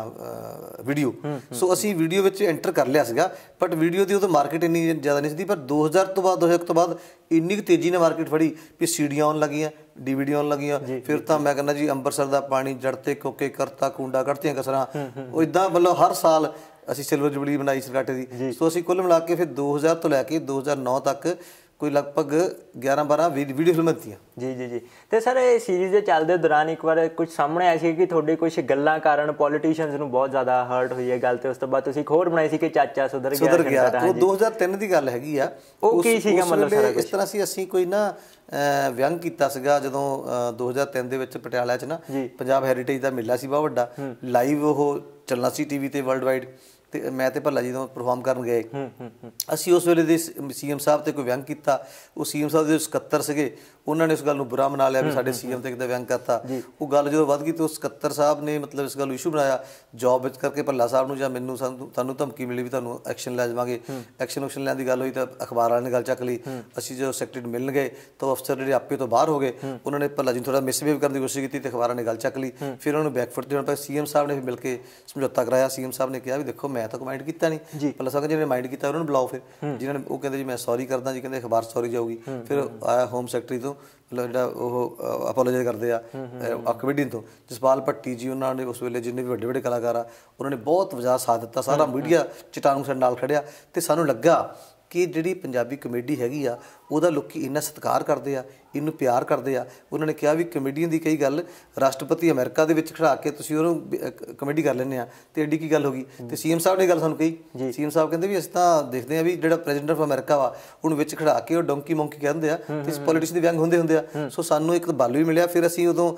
ਆਪਣਾ ਵੀਡੀਓ। ਸੋ ਅਸੀਂ ਵੀਡੀਓ ਵਿੱਚ ਐਂਟਰ ਕਰ ਲਿਆ ਸੀਗਾ, ਬਟ ਵੀਡੀਓ ਦੀ ਉਦੋਂ ਮਾਰਕੀਟ ਇੰਨੀ ਜ਼ਿਆਦਾ ਨਹੀਂ ਸੀ। ਪਰ 2000 ਤੋਂ ਬਾਅਦ ਇੰਨੀ ਕੁ ਤੇਜ਼ੀ ਨਾਲ ਮਾਰਕੀਟ ਫੜੀ ਵੀ ਸੀਡੀਆਂ ਆਉਣ ਲੱਗੀਆਂ, DVD ਆਉਣ ਲੱਗੀਆਂ। ਫਿਰ ਤਾਂ ਮੈਂ ਕਹਿੰਦਾ ਜੀ ਅੰਬਰਸਰ ਦਾ ਪਾਣੀ, ਜੜਤੇ ਕੋਕੇ ਕਰਤਾ ਕੂੰਡਾ ਕੱਢਤੀਆਂ ਕਸਰਾਂ, ਉਹ ਇੱਦਾਂ ਮਤਲਬ ਹਰ ਸਾਲ ਅਸੀਂ ਸਿਲਵਰ ਜੁਬਲੀ ਬਣਾਈ ਛਣਕਾਟੇ ਦੀ। ਸੋ ਅਸੀਂ ਕੁੱਲ ਮਿਲਾ ਕੇ ਫਿਰ 2000 ਤੋਂ ਲੈ ਕੇ 2009 ਤੱਕ ਕੋਈ ਲਗਭਗ 11-12 ਵੀਡੀਓ ਫਿਲਮਾਂ ਦਿੱਤੀਆਂ। ਜੀ ਜੀ ਜੀ। ਤੇ ਸਰ ਇਹ ਸੀਰੀਜ਼ ਦੇ ਚੱਲਦੇ ਦੌਰਾਨ ਇੱਕ ਵਾਰ ਕੁਝ ਸਾਹਮਣੇ ਆਇਆ ਸੀ ਕਿ ਤੁਹਾਡੀ ਕੁਝ ਗੱਲਾਂ ਕਾਰਨ ਪੋਲੀਟੀਸ਼ੀਅਨਸ ਨੂੰ ਬਹੁਤ ਜ਼ਿਆਦਾ ਹਰਟ ਹੋਈ ਹੈ ਗੱਲ, ਤੇ ਉਸ ਤੋਂ ਬਾਅਦ ਤੁਸੀਂ ਇੱਕ ਹੋਰ ਬਣਾਈ ਸੀ ਕਿ ਚਾਚਾ ਸੁਧਰ ਗਿਆ। ਉਹ 2003 ਦੀ ਗੱਲ ਹੈਗੀ ਆ। ਉਹ ਕੀ ਸੀਗਾ ਮਤਲਬ ਇਸ ਤਰ੍ਹਾਂ ਸੀ, ਅਸੀਂ ਕੋਈ ਨਾ ਵਿਅੰਗ ਕੀਤਾ ਸੀਗਾ ਜਦੋਂ 2003 ਦੇ ਵਿੱਚ ਪਟਿਆਲਾ 'ਚ ਨਾ ਪੰਜਾਬ ਹੈਰੀਟੇਜ ਦਾ ਮੇਲਾ ਸੀ ਬਹੁਤ ਵੱਡਾ, ਲਾਈਵ ਉਹ ਚੱਲਣਾ ਸੀ TV ਤੇ ਵਰਲਡ ਵਾਈਡ। ਤੇ ਮੈਂ ਤੇ ਭੱਲਾ ਜੀ ਜਦੋਂ ਪਰਫਾਰਮ ਕਰਨ ਗਏ, ਅਸੀਂ ਉਸ ਵੇਲੇ ਦੇ CM ਸਾਹਿਬ ਤੇ ਕੋਈ ਵਿਅੰਗ ਕੀਤਾ। ਉਹ CM ਸਾਹਿਬ ਦੇ ਸਕੱਤਰ ਸੀਗੇ, ਉਹਨਾਂ ਨੇ ਇਸ ਗੱਲ ਨੂੰ ਬੁਰਾ ਮਨਾ ਲਿਆ ਵੀ ਸਾਡੇ CM ਤੇ ਕਿਤੇ ਵਿਅੰਗ ਕਰਤਾ। ਉਹ ਗੱਲ ਜਦੋਂ ਵੱਧ ਗਈ ਤਾਂ ਉਸ ਸਕੱਤਰ ਸਾਹਿਬ ਨੇ ਮਤਲਬ ਇਸ ਗੱਲ ਨੂੰ ਇਸ਼ੂ ਬਣਾਇਆ ਜੋਬ ਵਿੱਚ ਕਰਕੇ ਭੱਲਾ ਸਾਹਿਬ ਨੂੰ, ਜਾਂ ਮੈਨੂੰ ਸਾਨੂੰ ਧਮਕੀ ਮਿਲੀ ਵੀ ਤੁਹਾਨੂੰ ਐਕਸ਼ਨ ਲੈ ਜਾਵਾਂਗੇ। ਐਕਸ਼ਨ ਲੈਣ ਦੀ ਗੱਲ ਹੋਈ ਤਾਂ ਅਖਬਾਰ ਵਾਲਿਆਂ ਨੇ ਗੱਲ ਚੱਕ ਲਈ। ਅਸੀਂ ਜਦੋਂ ਸੈਕਟਰੀ ਨੂੰ ਮਿਲਣ ਗਏ ਤਾਂ ਉਹ ਅਫਸਰ ਜਿਹੜੇ ਆਪੇ ਤੋਂ ਬਾਹਰ ਹੋ ਗਏ, ਉਹਨਾਂ ਨੇ ਭੱਲਾ ਜੀ ਨੂੰ ਥੋੜ੍ਹਾ ਮਿਸਬਿਹੇਵ ਕਰਨ ਦੀ ਕੋਸ਼ਿਸ਼ ਕੀਤੀ ਤੇ ਅਖਬਾਰਾਂ ਨੇ ਗੱਲ ਚੱਕ ਲਈ। ਫਿਰ ਉਹਨਾਂ ਨੂੰ ਬੈਕਫੁੱਟ ਦੇਣਾ ਪਿਆ। CM ਸਾਹਿਬ ਨੇ ਮਿਲ ਕੇ ਸਮਝੌਤਾ ਕਰਾਇਆ। CM ਸਾਹਿਬ ਨੇ ਕਿਹਾ ਵੀ ਦੇਖੋ ਮੈਂ ਤਾਂ ਮਾਈਂਡ ਕੀਤਾ ਨਹੀਂ, ਭੱਲਾ ਸਾਹਿਬ ਜਿਹਨੇ ਮਾਈਂਡ ਕੀਤਾ ਉਹਨਾਂ ਨੂੰ ਬੁਲਾਓ। ਫਿਰ ਜਿਹਨਾਂ ਨੇ ਉਹ ਕਹਿੰਦੇ ਜੀ ਮੈਂ ਸੌਰੀ ਕਰਦਾ ਜੀ, ਕਹਿੰਦੇ ਅਖਬਾਰ ਸੌਰੀ ਜਾਊਗੀ। ਫਿਰ ਆਇਆ ਹੋਮ ਸੈਕਟਰੀ ਤੋਂ ਮਤਲਬ ਜਿਹੜਾ ਉਹ ਅਪੋਲੋਜਾਈਜ਼ ਕਰਦੇ ਆ ਕਮੇਡੀ ਤੋਂ ਜਸਪਾਲ ਭੱਟੀ ਜੀ, ਉਹਨਾਂ ਨੇ ਉਸ ਵੇਲੇ ਜਿੰਨੇ ਵੀ ਵੱਡੇ ਵੱਡੇ ਕਲਾਕਾਰ ਆ ਉਹਨਾਂ ਨੇ ਬਹੁਤ ਵਜਾ ਸਾਥ ਦਿੱਤਾ। ਸਾਰਾ ਮੀਡੀਆ ਚਟਾਨੂੰ ਸਾਡੇ ਨਾਲ ਖੜਿਆ ਤੇ ਸਾਨੂੰ ਲੱਗਾ ਕਿ ਜਿਹੜੀ ਪੰਜਾਬੀ ਕਮੇਡੀ ਹੈਗੀ ਆ ਉਹਦਾ ਲੋਕੀ ਇੰਨਾ ਸਤਿਕਾਰ ਕਰਦੇ ਆ, ਇਹਨੂੰ ਪਿਆਰ ਕਰਦੇ ਆ। ਉਹਨਾਂ ਨੇ ਕਿਹਾ ਵੀ ਕਮੇਡੀਅਨ ਦੀ ਕਈ ਗੱਲ ਰਾਸ਼ਟਰਪਤੀ ਅਮਰੀਕਾ ਦੇ ਵਿੱਚ ਖੜਾ ਕੇ ਤੁਸੀਂ ਉਹਨੂੰ ਕਮੇਡੀ ਕਰ ਲੈਂਦੇ ਆ ਤੇ ਐਡੀ ਕੀ ਗੱਲ ਹੋ ਗਈ। ਤੇ CM ਸਾਹਿਬ ਨੇ ਗੱਲ ਸਾਨੂੰ ਕਹੀ। CM ਸਾਹਿਬ ਕਹਿੰਦੇ ਵੀ ਅਸੀਂ ਤਾਂ ਦੇਖਦੇ ਆ ਵੀ ਜਿਹੜਾ ਪ੍ਰੈਜ਼ੀਡੈਂਟ ਆਫ ਅਮਰੀਕਾ ਵਾ ਉਹਨੂੰ ਵਿੱਚ ਖੜਾ ਕੇ ਉਹ ਡੋਂਕੀ ਮੌਂਕੀ ਕਹਿੰਦੇ ਆ ਤੇ ਪੋਲੀਟਿਕਸ ਦੇ ਵਿਅੰਗ ਹੁੰਦੇ ਆ। ਸੋ ਸਾਨੂੰ ਇੱਕ ਬਲ ਵੀ ਮਿਲਿਆ। ਫਿਰ ਅਸੀਂ ਉਦੋਂ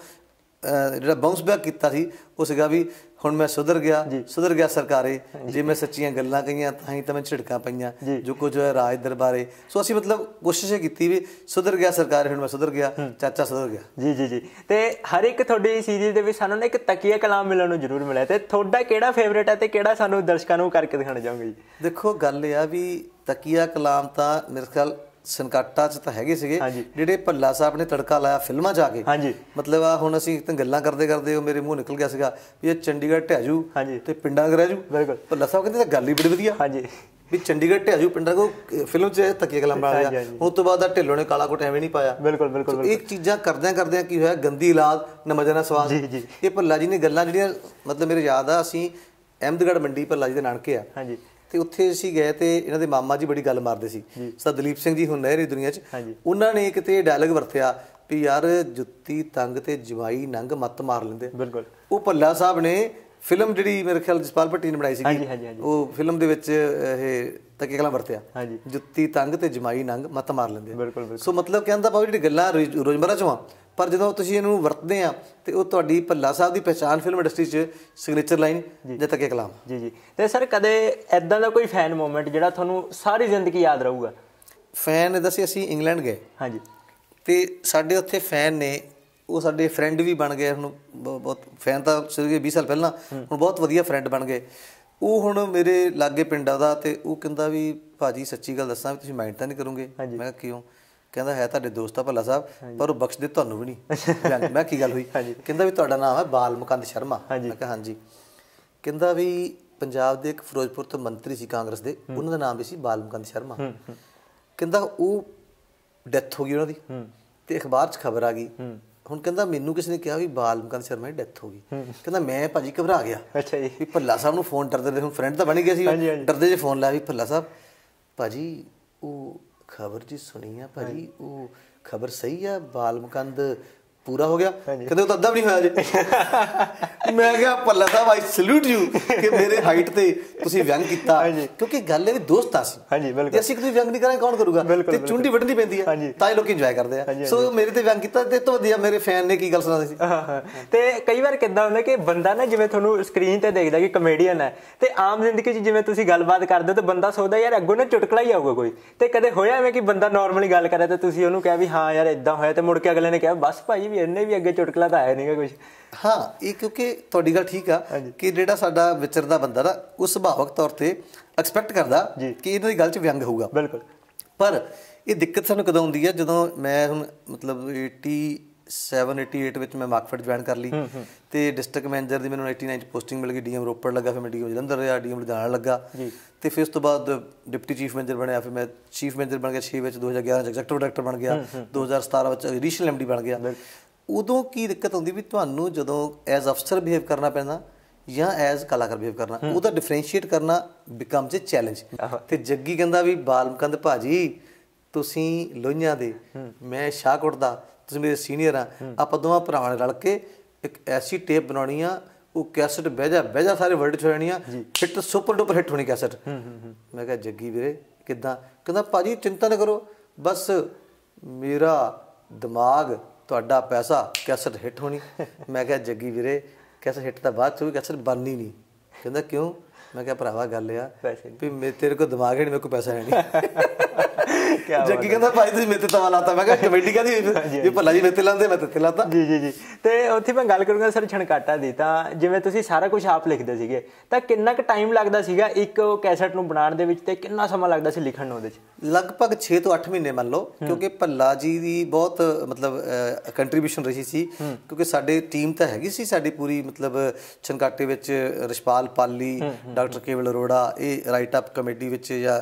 ਜਿਹੜਾ ਬਾਉਂਸ ਬੈਕ ਕੀਤਾ ਸੀ ਉਹ ਸੀਗਾ ਵੀ ਹੁਣ ਮੈਂ ਸੁਧਰ ਗਿਆ ਸਰਕਾਰੇ, ਜੇ ਮੈਂ ਸੱਚੀਆਂ ਗੱਲਾਂ ਕਹੀਆਂ ਤਾਂ ਹੀ ਤਾਂ ਮੈਂ ਝਿੜਕਾਂ ਪਈਆਂ, ਜੋ ਕੁਝ ਹੋਇਆ ਰਾਜ ਦਰਬਾਰੇ। ਸੋ ਅਸੀਂ ਮਤਲਬ ਕੋਸ਼ਿਸ਼ ਕੀਤੀ ਵੀ ਸੁਧਰ ਗਿਆ ਸਰਕਾਰੇ, ਹੁਣ ਮੈਂ ਸੁਧਰ ਗਿਆ, ਚਾਚਾ ਸੁਧਰ ਗਿਆ। ਜੀ ਜੀ ਜੀ। ਤੇ ਹਰ ਇੱਕ ਤੁਹਾਡੀ ਸੀਰੀਜ਼ ਦੇ ਵਿੱਚ ਸਾਨੂੰ ਨਾ ਇੱਕ ਤਕੀਆ ਕਲਾਮ ਮਿਲਣ ਨੂੰ ਜ਼ਰੂਰ ਮਿਲਿਆ, ਤੇ ਤੁਹਾਡਾ ਕਿਹੜਾ ਫੇਵਰੇਟ ਹੈ ਤੇ ਕਿਹੜਾ ਸਾਨੂੰ ਦਰਸ਼ਕਾਂ ਨੂੰ ਕਰਕੇ ਦਿਖਾਉਣਾ ਚਾਹੋਗੇ ਜੀ? ਦੇਖੋ ਗੱਲ ਇਹ ਆ ਵੀ ਤਕੀਆ ਕਲਾਮ ਤਾਂ ਮੇਰੇ ਖਿਆਲ ਛਣਕਾਟਾ 'ਚ ਤਾਂ ਹੈਗੇ ਸੀਗੇ, ਜਿਹੜੇ ਭੱਲਾ ਸਾਹਿਬ ਨੇ ਤੜਕਾ ਲਾਇਆ ਫਿਲਮਾਂ 'ਚ ਆ ਕੇ। ਮਤਲਬ ਆ ਹੁਣ ਅਸੀਂ ਗੱਲਾਂ ਕਰਦੇ ਕਰਦੇ ਉਹ ਮੇਰੇ ਮੂੰਹ ਨਿਕਲ ਗਿਆ ਸੀਗਾ ਵੀ ਇਹ ਚੰਡੀਗੜ੍ਹ ਢਹਿ ਜੂ ਤੇ ਪਿੰਡਾਂ ਰਹਿ ਜੂ। ਭੱਲਾ ਸਾਹਿਬ ਕਹਿੰਦੇ ਗੱਲ ਹੀ ਬੜੀ ਵਧੀਆ ਵੀ ਚੰਡੀਗੜ੍ਹ ਢਹਿ ਜੂ ਪਿੰਡਾਂ ਕੋ ਫਿਲਮ 'ਚ ਤਕੀਆ ਕਲਾਮ ਬਣਾ ਲਿਆ। ਉਸ ਤੋਂ ਬਾਅਦ ਢਿੱਲੋਂ ਨੇ ਕਾਲਾ ਕੋਟ ਐਵੇਂ ਨਹੀਂ ਪਾਇਆ। ਇਹ ਚੀਜ਼ਾਂ ਕਰਦਿਆਂ ਕੀ ਹੋਇਆ, ਗੰਦੀ ਔਲਾਦ ਨਾ ਮਜ਼ਾ ਨਾ ਸਵਾਦ। ਇਹ ਭੱਲਾ ਜੀ ਨੇ ਗੱਲਾਂ ਜਿਹੜੀਆਂ ਮਤਲਬ ਮੇਰੇ ਯਾਦ ਆ, ਅਸੀਂ ਅਹਿਮਦਗੜ੍ਹ ਮੰਡੀ ਭੱਲਾ ਜੀ ਦੇ ਨਾਨਕੇ ਆ ਤੇ ਉੱਥੇ ਅਸੀਂ ਗਏ ਤੇ ਇਹਨਾਂ ਦੇ ਮਾਮਾ ਜੀ ਬੜੀ ਗੱਲ ਮਾਰਦੇ ਸੀ। ਸਰ ਦਲੀਪ ਸਿੰਘ ਜੀ ਹੁਣ ਨਹਿਰੀ ਦੁਨੀਆ 'ਚ, ਉਹਨਾਂ ਨੇ ਕਿਤੇ ਡਾਇਲੌਗ ਵਰਤਿਆ ਵੀ ਯਾਰ ਜੁੱਤੀ ਤੰਗ ਤੇ ਜਵਾਈ ਨੰਗ ਮੱਤ ਮਾਰ ਲੈਂਦੇ। ਉਹ ਭੱਲਾ ਸਾਹਿਬ ਨੇ ਫਿਲਮ ਜਿਹੜੀ ਮੇਰੇ ਖਿਆਲ ਜਸਪਾਲ ਭੱਟੀ ਨੇ ਬਣਾਈ ਸੀਗੀ, ਉਹ ਫਿਲਮ ਦੇ ਵਿੱਚ ਇਹ ਤਕੀਆ ਕਲਾਮ ਵਰਤਿਆ, ਜੁੱਤੀ ਤੰਗ ਤੇ ਜਮਾਈ ਨੰਗ ਮੱਤ ਮਾਰ ਲੈਂਦੇ। ਸੋ ਮਤਲਬ ਕਹਿੰਦਾ ਭਾਵੇਂ ਜਿਹੜੀ ਗੱਲਾਂ ਰੋਜ਼ਮਰਾ 'ਚ ਆ, ਪਰ ਜਦੋਂ ਤੁਸੀਂ ਇਹਨੂੰ ਵਰਤਦੇ ਆ ਤੇ ਉਹ ਤੁਹਾਡੀ ਭੱਲਾ ਸਾਹਿਬ ਦੀ ਪਹਿਚਾਣ ਫਿਲਮ ਇੰਡਸਟਰੀ 'ਚ ਸਿਗਨੇਚਰ ਲਾਈਨ ਜਾਂ ਤਕੀਆ ਕਲਾਮ। ਜੀ ਜੀ। ਤੇ ਸਰ ਕਦੇ ਇੱਦਾਂ ਦਾ ਕੋਈ ਫੈਨ ਮੂਮੈਂਟ ਜਿਹੜਾ ਤੁਹਾਨੂੰ ਸਾਰੀ ਜ਼ਿੰਦਗੀ ਯਾਦ ਰਹੂਗਾ? ਫੈਨ ਦੱਸੇ ਅਸੀਂ ਇੰਗਲੈਂਡ ਗਏ ਤੇ ਸਾਡੇ ਉੱਥੇ ਫੈਨ ਨੇ, ਉਹ ਸਾਡੇ ਫਰੈਂਡ ਵੀ ਬਣ ਗਏ। ਹੁਣ ਬਹੁਤ ਫੈਨ ਤਾਂ ਸੀਗੇ 20 ਸਾਲ ਪਹਿਲਾਂ, ਹੁਣ ਬਹੁਤ ਵਧੀਆ ਫਰੈਂਡ ਬਣ ਗਏ। ਉਹ ਹੁਣ ਮੇਰੇ ਲਾਗੇ ਪਿੰਡ ਆ ਉਹਦਾ, ਤੇ ਉਹ ਕਹਿੰਦਾ ਵੀ ਭਾਜੀ ਸੱਚੀ ਗੱਲ ਦੱਸਾਂ ਵੀ ਤੁਸੀਂ ਮਾਈਂਡ ਤਾਂ ਨਹੀਂ ਕਰੋਗੇ? ਮੈਂ ਕਿਹਾ ਕਿਉਂ? ਕਹਿੰਦਾ ਹੈ ਤੁਹਾਡੇ ਦੋਸਤ ਆ ਭੱਲਾ ਸਾਹਿਬ, ਪਰ ਉਹ ਬਖਸ਼ਦੇ ਤੁਹਾਨੂੰ ਵੀ ਨਹੀਂ। ਮੈਂ ਕੀ ਗੱਲ ਹੋਈ? ਕਹਿੰਦਾ ਵੀ ਤੁਹਾਡਾ ਨਾਮ ਹੈ ਬਾਲ ਮੁਕੰਦ ਸ਼ਰਮਾ। ਮੈਂ ਕਿਹਾ ਹਾਂਜੀ। ਕਹਿੰਦਾ ਵੀ ਪੰਜਾਬ ਦੇ ਇੱਕ ਫਿਰੋਜ਼ਪੁਰ ਤੋਂ ਮੰਤਰੀ ਸੀ ਕਾਂਗਰਸ ਦੇ, ਉਹਨਾਂ ਦਾ ਨਾਮ ਵੀ ਸੀ ਬਾਲਮਕੰਦ ਸ਼ਰਮਾ। ਕਹਿੰਦਾ ਉਹ ਡੈਥ ਹੋ ਗਈ ਉਹਨਾਂ ਦੀ ਤੇ ਅਖਬਾਰ 'ਚ ਖਬਰ ਆ ਗਈ। ਹੁਣ ਕਹਿੰਦਾ ਮੈਨੂੰ ਕਿਸੇ ਨੇ ਕਿਹਾ ਵੀ ਬਾਲਮਕੰਦ ਸ਼ਰਮਾ ਦੀ ਡੈਥ ਹੋ ਗਈ। ਕਹਿੰਦਾ ਮੈਂ ਭਾਜੀ ਘਬਰਾ ਗਿਆ। ਅੱਛਾ ਜੀ। ਵੀ ਭੱਲਾ ਸਾਹਿਬ ਨੂੰ ਫੋਨ ਡਰਦੇ, ਹੁਣ ਫਰੈਂਡ ਤਾਂ ਬਣ ਗਿਆ ਸੀ, ਡਰਦੇ ਜੇ ਫੋਨ ਲਾਇਆ ਵੀ ਭੱਲਾ ਸਾਹਿਬ ਭਾਜੀ ਉਹ ਖਬਰ ਜੀ ਸੁਣੀ ਆ ਭਾਜੀ, ਉਹ ਖਬਰ ਸਹੀ ਆ ਬਾਲਮਕੰਦ ਪੂਰਾ ਹੋ ਗਿਆ? ਕਹਿੰਦੇ ਉਹ ਤਾਂ ਅੱਧਾ ਵੀ ਨਹੀਂ ਹੋਇਆ ਜੇ। ਮੈਂ ਕਿਹਾ ਭੱਲਾ ਸਾਹਿਬ ਆਈ ਸਲੂਟ ਯੂ ਕਿ ਮੇਰੇ ਹਾਈਟ ਤੇ ਤੁਸੀਂ ਵਿਅੰਗ ਕੀਤਾ, ਕਿਉਂਕਿ ਗੱਲ ਇਹ ਵੀ ਦੋਸਤਾਂ ਸੀ। ਜੇ ਅਸੀਂ ਕੋਈ ਵਿਅੰਗ ਨਹੀਂ ਕਰਾਂਗੇ ਕੌਣ ਕਰੂਗਾ? ਤੇ ਚੁੰਡੀ ਵੱਢਣੀ ਪੈਂਦੀ ਆ ਤਾਂ ਹੀ ਲੋਕੀ ਇੰਜੋਏ ਕਰਦੇ ਆ। ਸੋ ਮੇਰੇ ਤੇ ਵਿਅੰਗ ਕੀਤਾ ਤੇ ਤੋਂ ਵਧੀਆ ਮੇਰੇ ਫੈਨ ਨੇ ਕੀ ਗੱਲ ਸੁਣਾਉਂਦੇ ਸੀ। ਤੇ ਕਈ ਵਾਰ ਕਿੱਦਾਂ ਹੁੰਦਾ ਕਿ ਬੰਦਾ ਨਾ ਜਿਵੇਂ ਤੁਹਾਨੂੰ ਸਕਰੀਨ ਤੇ ਦੇਖਦਾ ਕਿ ਕਮੇਡੀਅਨ ਹੈ ਤੇ ਆਮ ਜ਼ਿੰਦਗੀ 'ਚ ਜਿਵੇਂ ਤੁਸੀਂ ਗੱਲਬਾਤ ਕਰਦੇ ਹੋ ਤੇ ਬੰਦਾ ਸੋਚਦਾ ਯਾਰ ਅੱਗੋਂ ਨਾ ਚੁਟਕਲਾ ਹੀ ਆਊਗਾ ਕੋਈ। ਤੇ ਕਦੇ ਹੋਇਆ ਐਵੇਂ ਕਿ ਬੰਦਾ ਨੋਰਮਲੀ ਗੱਲ ਕਰੇ ਤੇ ਤੁਸੀਂ ਉਹਨੂੰ ਕਿਹਾ ਵੀ ਹਾਂ ਯਾਰ ਏਦਾਂ ਹੋਇਆ, ਤੇ ਮੁੜ ਕੇ ਅਗਲੇ ਨੇ ਕਿਹਾ ਬਸ ਭਾਈ ਵੀ ਇਹਨੇ ਵੀ ਅੱਗੇ ਚੁਟਕਲਾ ਤਾਂ ਆਇਆ ਨਹੀਂਗਾ ਕੁਛ? ਹਾਂ, ਇਹ ਕਿਉਂਕਿ ਤੁਹਾਡੀ ਗੱਲ ਠੀਕ ਆ ਕਿ ਜਿਹੜਾ ਸਾਡਾ ਵਿਚਰਦਾ ਬੰਦਾ ਨਾ ਉਹ ਸੁਭਾਵਕ ਤੌਰ ਤੇ ਐਕਸਪੈਕਟ ਕਰਦਾ ਕਿ ਇਹਨਾਂ ਦੀ ਗੱਲ 'ਚ ਵਿਅੰਗ ਹੋਊਗਾ। ਬਿਲਕੁਲ। ਪਰ ਇਹ ਦਿੱਕਤ ਸਾਨੂੰ ਕਦੋਂ ਆਉਂਦੀ ਹੈ? ਜਦੋਂ ਮੈਂ ਹੁਣ ਮਤਲਬ 87-88 ਵਿੱਚ ਮੈਂ ਮਾਰਕਫੈਟ ਜੁਆਇਨ ਕਰ ਲਈ ਤੇ ਡਿਸਟ੍ਰਿਕਟ ਮੈਨੇਜਰ ਦੀ ਮੈਨੂੰ 89 'ਚ ਪੋਸਟਿੰਗ ਮਿਲ ਗਈ। ਡੀਐਮ ਰੋਪੜ ਲੱਗਾ, ਫਿਰ ਮੈਂ ਡੀਐਮ ਜਲੰਧਰ ਰਿਹਾ, ਡੀਐਮ ਲੁਧਿਆਣਾ ਲੱਗਾ ਤੇ ਫਿਰ ਉਸ ਤੋਂ ਬਾਅਦ ਡਿਪਟੀ ਚੀਫ ਮੈਨੇਜਰ ਬਣਿਆ। ਫਿਰ ਮੈਂ ਚੀਫ ਮੈਨੇਜਰ ਬਣ ਗਿਆ 6 ਵਿੱਚ, 2011 'ਚ ਐਗਜ਼ੈਕਟਿਵ ਡਾਇਰੈਕਟਰ ਬਣ ਗਿਆ, 2017 ਵਿੱਚ ਰੀਜਨਲ ਐਮਡੀ ਬਣ ਗਿਆ। ਉਦੋਂ ਕੀ ਦਿੱਕਤ ਹੁੰਦੀ ਵੀ ਤੁਹਾਨੂੰ ਜਦੋਂ ਐਜ਼ ਅਫਸਰ ਬਿਹੇਵ ਕਰਨਾ ਪੈਂਦਾ ਜਾਂ ਐਜ਼ ਕਲਾਕਾਰ ਬਿਹੇਵ ਕਰਨਾ, ਉਹਦਾ ਡਿਫਰੈਂਸ਼ੀਏਟ ਕਰਨਾ ਬਿਕਮਸ ਏ ਚੈਲੰਜ। ਤੇ ਜੱਗੀ ਕਹਿੰਦਾ ਵੀ ਬਾਲਮਕੰਦ ਭਾਜੀ ਤੁਸੀਂ ਲੋਹੀਆਂ ਦੇ, ਮੈਂ ਸ਼ਾਹਕੋਟ ਦਾ, ਤੁਸੀਂ ਮੇਰੇ ਸੀਨੀਅਰ ਆ, ਆਪਾਂ ਦੋਵਾਂ ਭਰਾਵਾਂ ਨੇ ਰਲ ਕੇ ਇੱਕ ਐਸੀ ਟੇਪ ਬਣਾਉਣੀ ਆ, ਉਹ ਕੈਸਟ ਬਹਿ ਜਾ ਸਾਰੇ ਵਰਲਡ 'ਚ ਹੋ ਜਾਣੀ ਆ, ਹਿੱਟ ਸੁਪਰ ਡੁਪਰ ਹਿੱਟ ਹੋਣੀ ਕੈਸਟ। ਮੈਂ ਕਿਹਾ ਜੱਗੀ ਵੀਰੇ ਕਿੱਦਾਂ? ਕਹਿੰਦਾ ਭਾਜੀ ਚਿੰਤਾ ਨਾ ਕਰੋ, ਬਸ ਮੇਰਾ ਦਿਮਾਗ ਤੁਹਾਡਾ ਪੈਸਾ, ਕੈਸਟ ਹਿੱਟ ਹੋਣੀ। ਮੈਂ ਕਿਹਾ ਜੱਗੀ ਵੀਰੇ ਕੈਸਟ ਹਿੱਟ ਤਾਂ ਬਾਅਦ 'ਚ ਹੋਈ, ਕੈਸਟ ਬਣਨੀ ਨਹੀਂ। ਕਹਿੰਦਾ ਕਿਉਂ? ਮੈਂ ਕਿਹਾ ਭਰਾਵਾ ਗੱਲ ਆ ਵੀ ਤੇਰੇ ਕੋਲ ਦਿਮਾਗ ਹੈ ਨਹੀਂ, ਮੇਰੇ ਕੋਲ ਪੈਸਾ ਹੈ ਨਹੀਂ। ਜੱਗੀ ਕਹਿੰਦਾ ਭਾਈ ਤੁਸੀਂ ਮੇਰੇ ਤੇ ਤਵਾ ਲਾਤਾ। ਮੈਂ ਕਿਹਾ ਕਮੇਡੀ ਕਾਹਦੀ ਜੇ ਭੱਲਾ ਜੀ ਮੇਰੇ ਤੇ ਲਾਉਂਦੇ, ਮੈਂ ਤੇ ਲਾਤਾ। ਜੀ। ਤੇ ਉੱਥੇ ਮੈਂ ਗੱਲ ਕਰੂੰਗਾ ਸਰ ਛਣਕਾਟਾ ਦੀ। ਤਾਂ ਜਿਵੇਂ ਤੁਸੀਂ ਸਾਰਾ ਕੁਝ ਆਪ ਲਿਖਦੇ ਸੀਗੇ ਤਾਂ ਕਿੰਨਾ ਕੁ ਟਾਈਮ ਲੱਗਦਾ ਸੀਗਾ ਇੱਕ ਕੈਸਟ ਨੂੰ ਬਣਾਉਣ ਦੇ ਵਿੱਚ, ਤੇ ਕਿੰਨਾ ਸਮਾਂ ਲੱਗਦਾ ਸੀ ਲਿਖਣ ਨੂੰ ਉਹਦੇ 'ਚ? ਲਗਭਗ 6 ਤੋਂ 8 ਮਹੀਨੇ ਮੰਨ ਲਓ, ਕਿਉਂਕਿ ਭੱਲਾ ਜੀ ਦੀ ਬਹੁਤ ਮਤਲਬ ਕੰਟਰੀਬਿਊਸ਼ਨ ਰਹੀ ਸੀ। ਕਿਉਂਕਿ ਸਾਡੇ ਟੀਮ ਤਾਂ ਹੈਗੀ ਸੀ ਸਾਡੀ ਪੂਰੀ, ਮਤਲਬ ਛਣਕਾਟੇ ਵਿੱਚ ਰਸ਼ਪਾਲ ਪਾਲੀ, ਡਾਕਟਰ ਕੇਵਲ ਅਰੋੜਾ, ਇਹ ਰਾਈਟ ਅਪ ਕਮੇਡੀ ਵਿੱਚ ਜਾਂ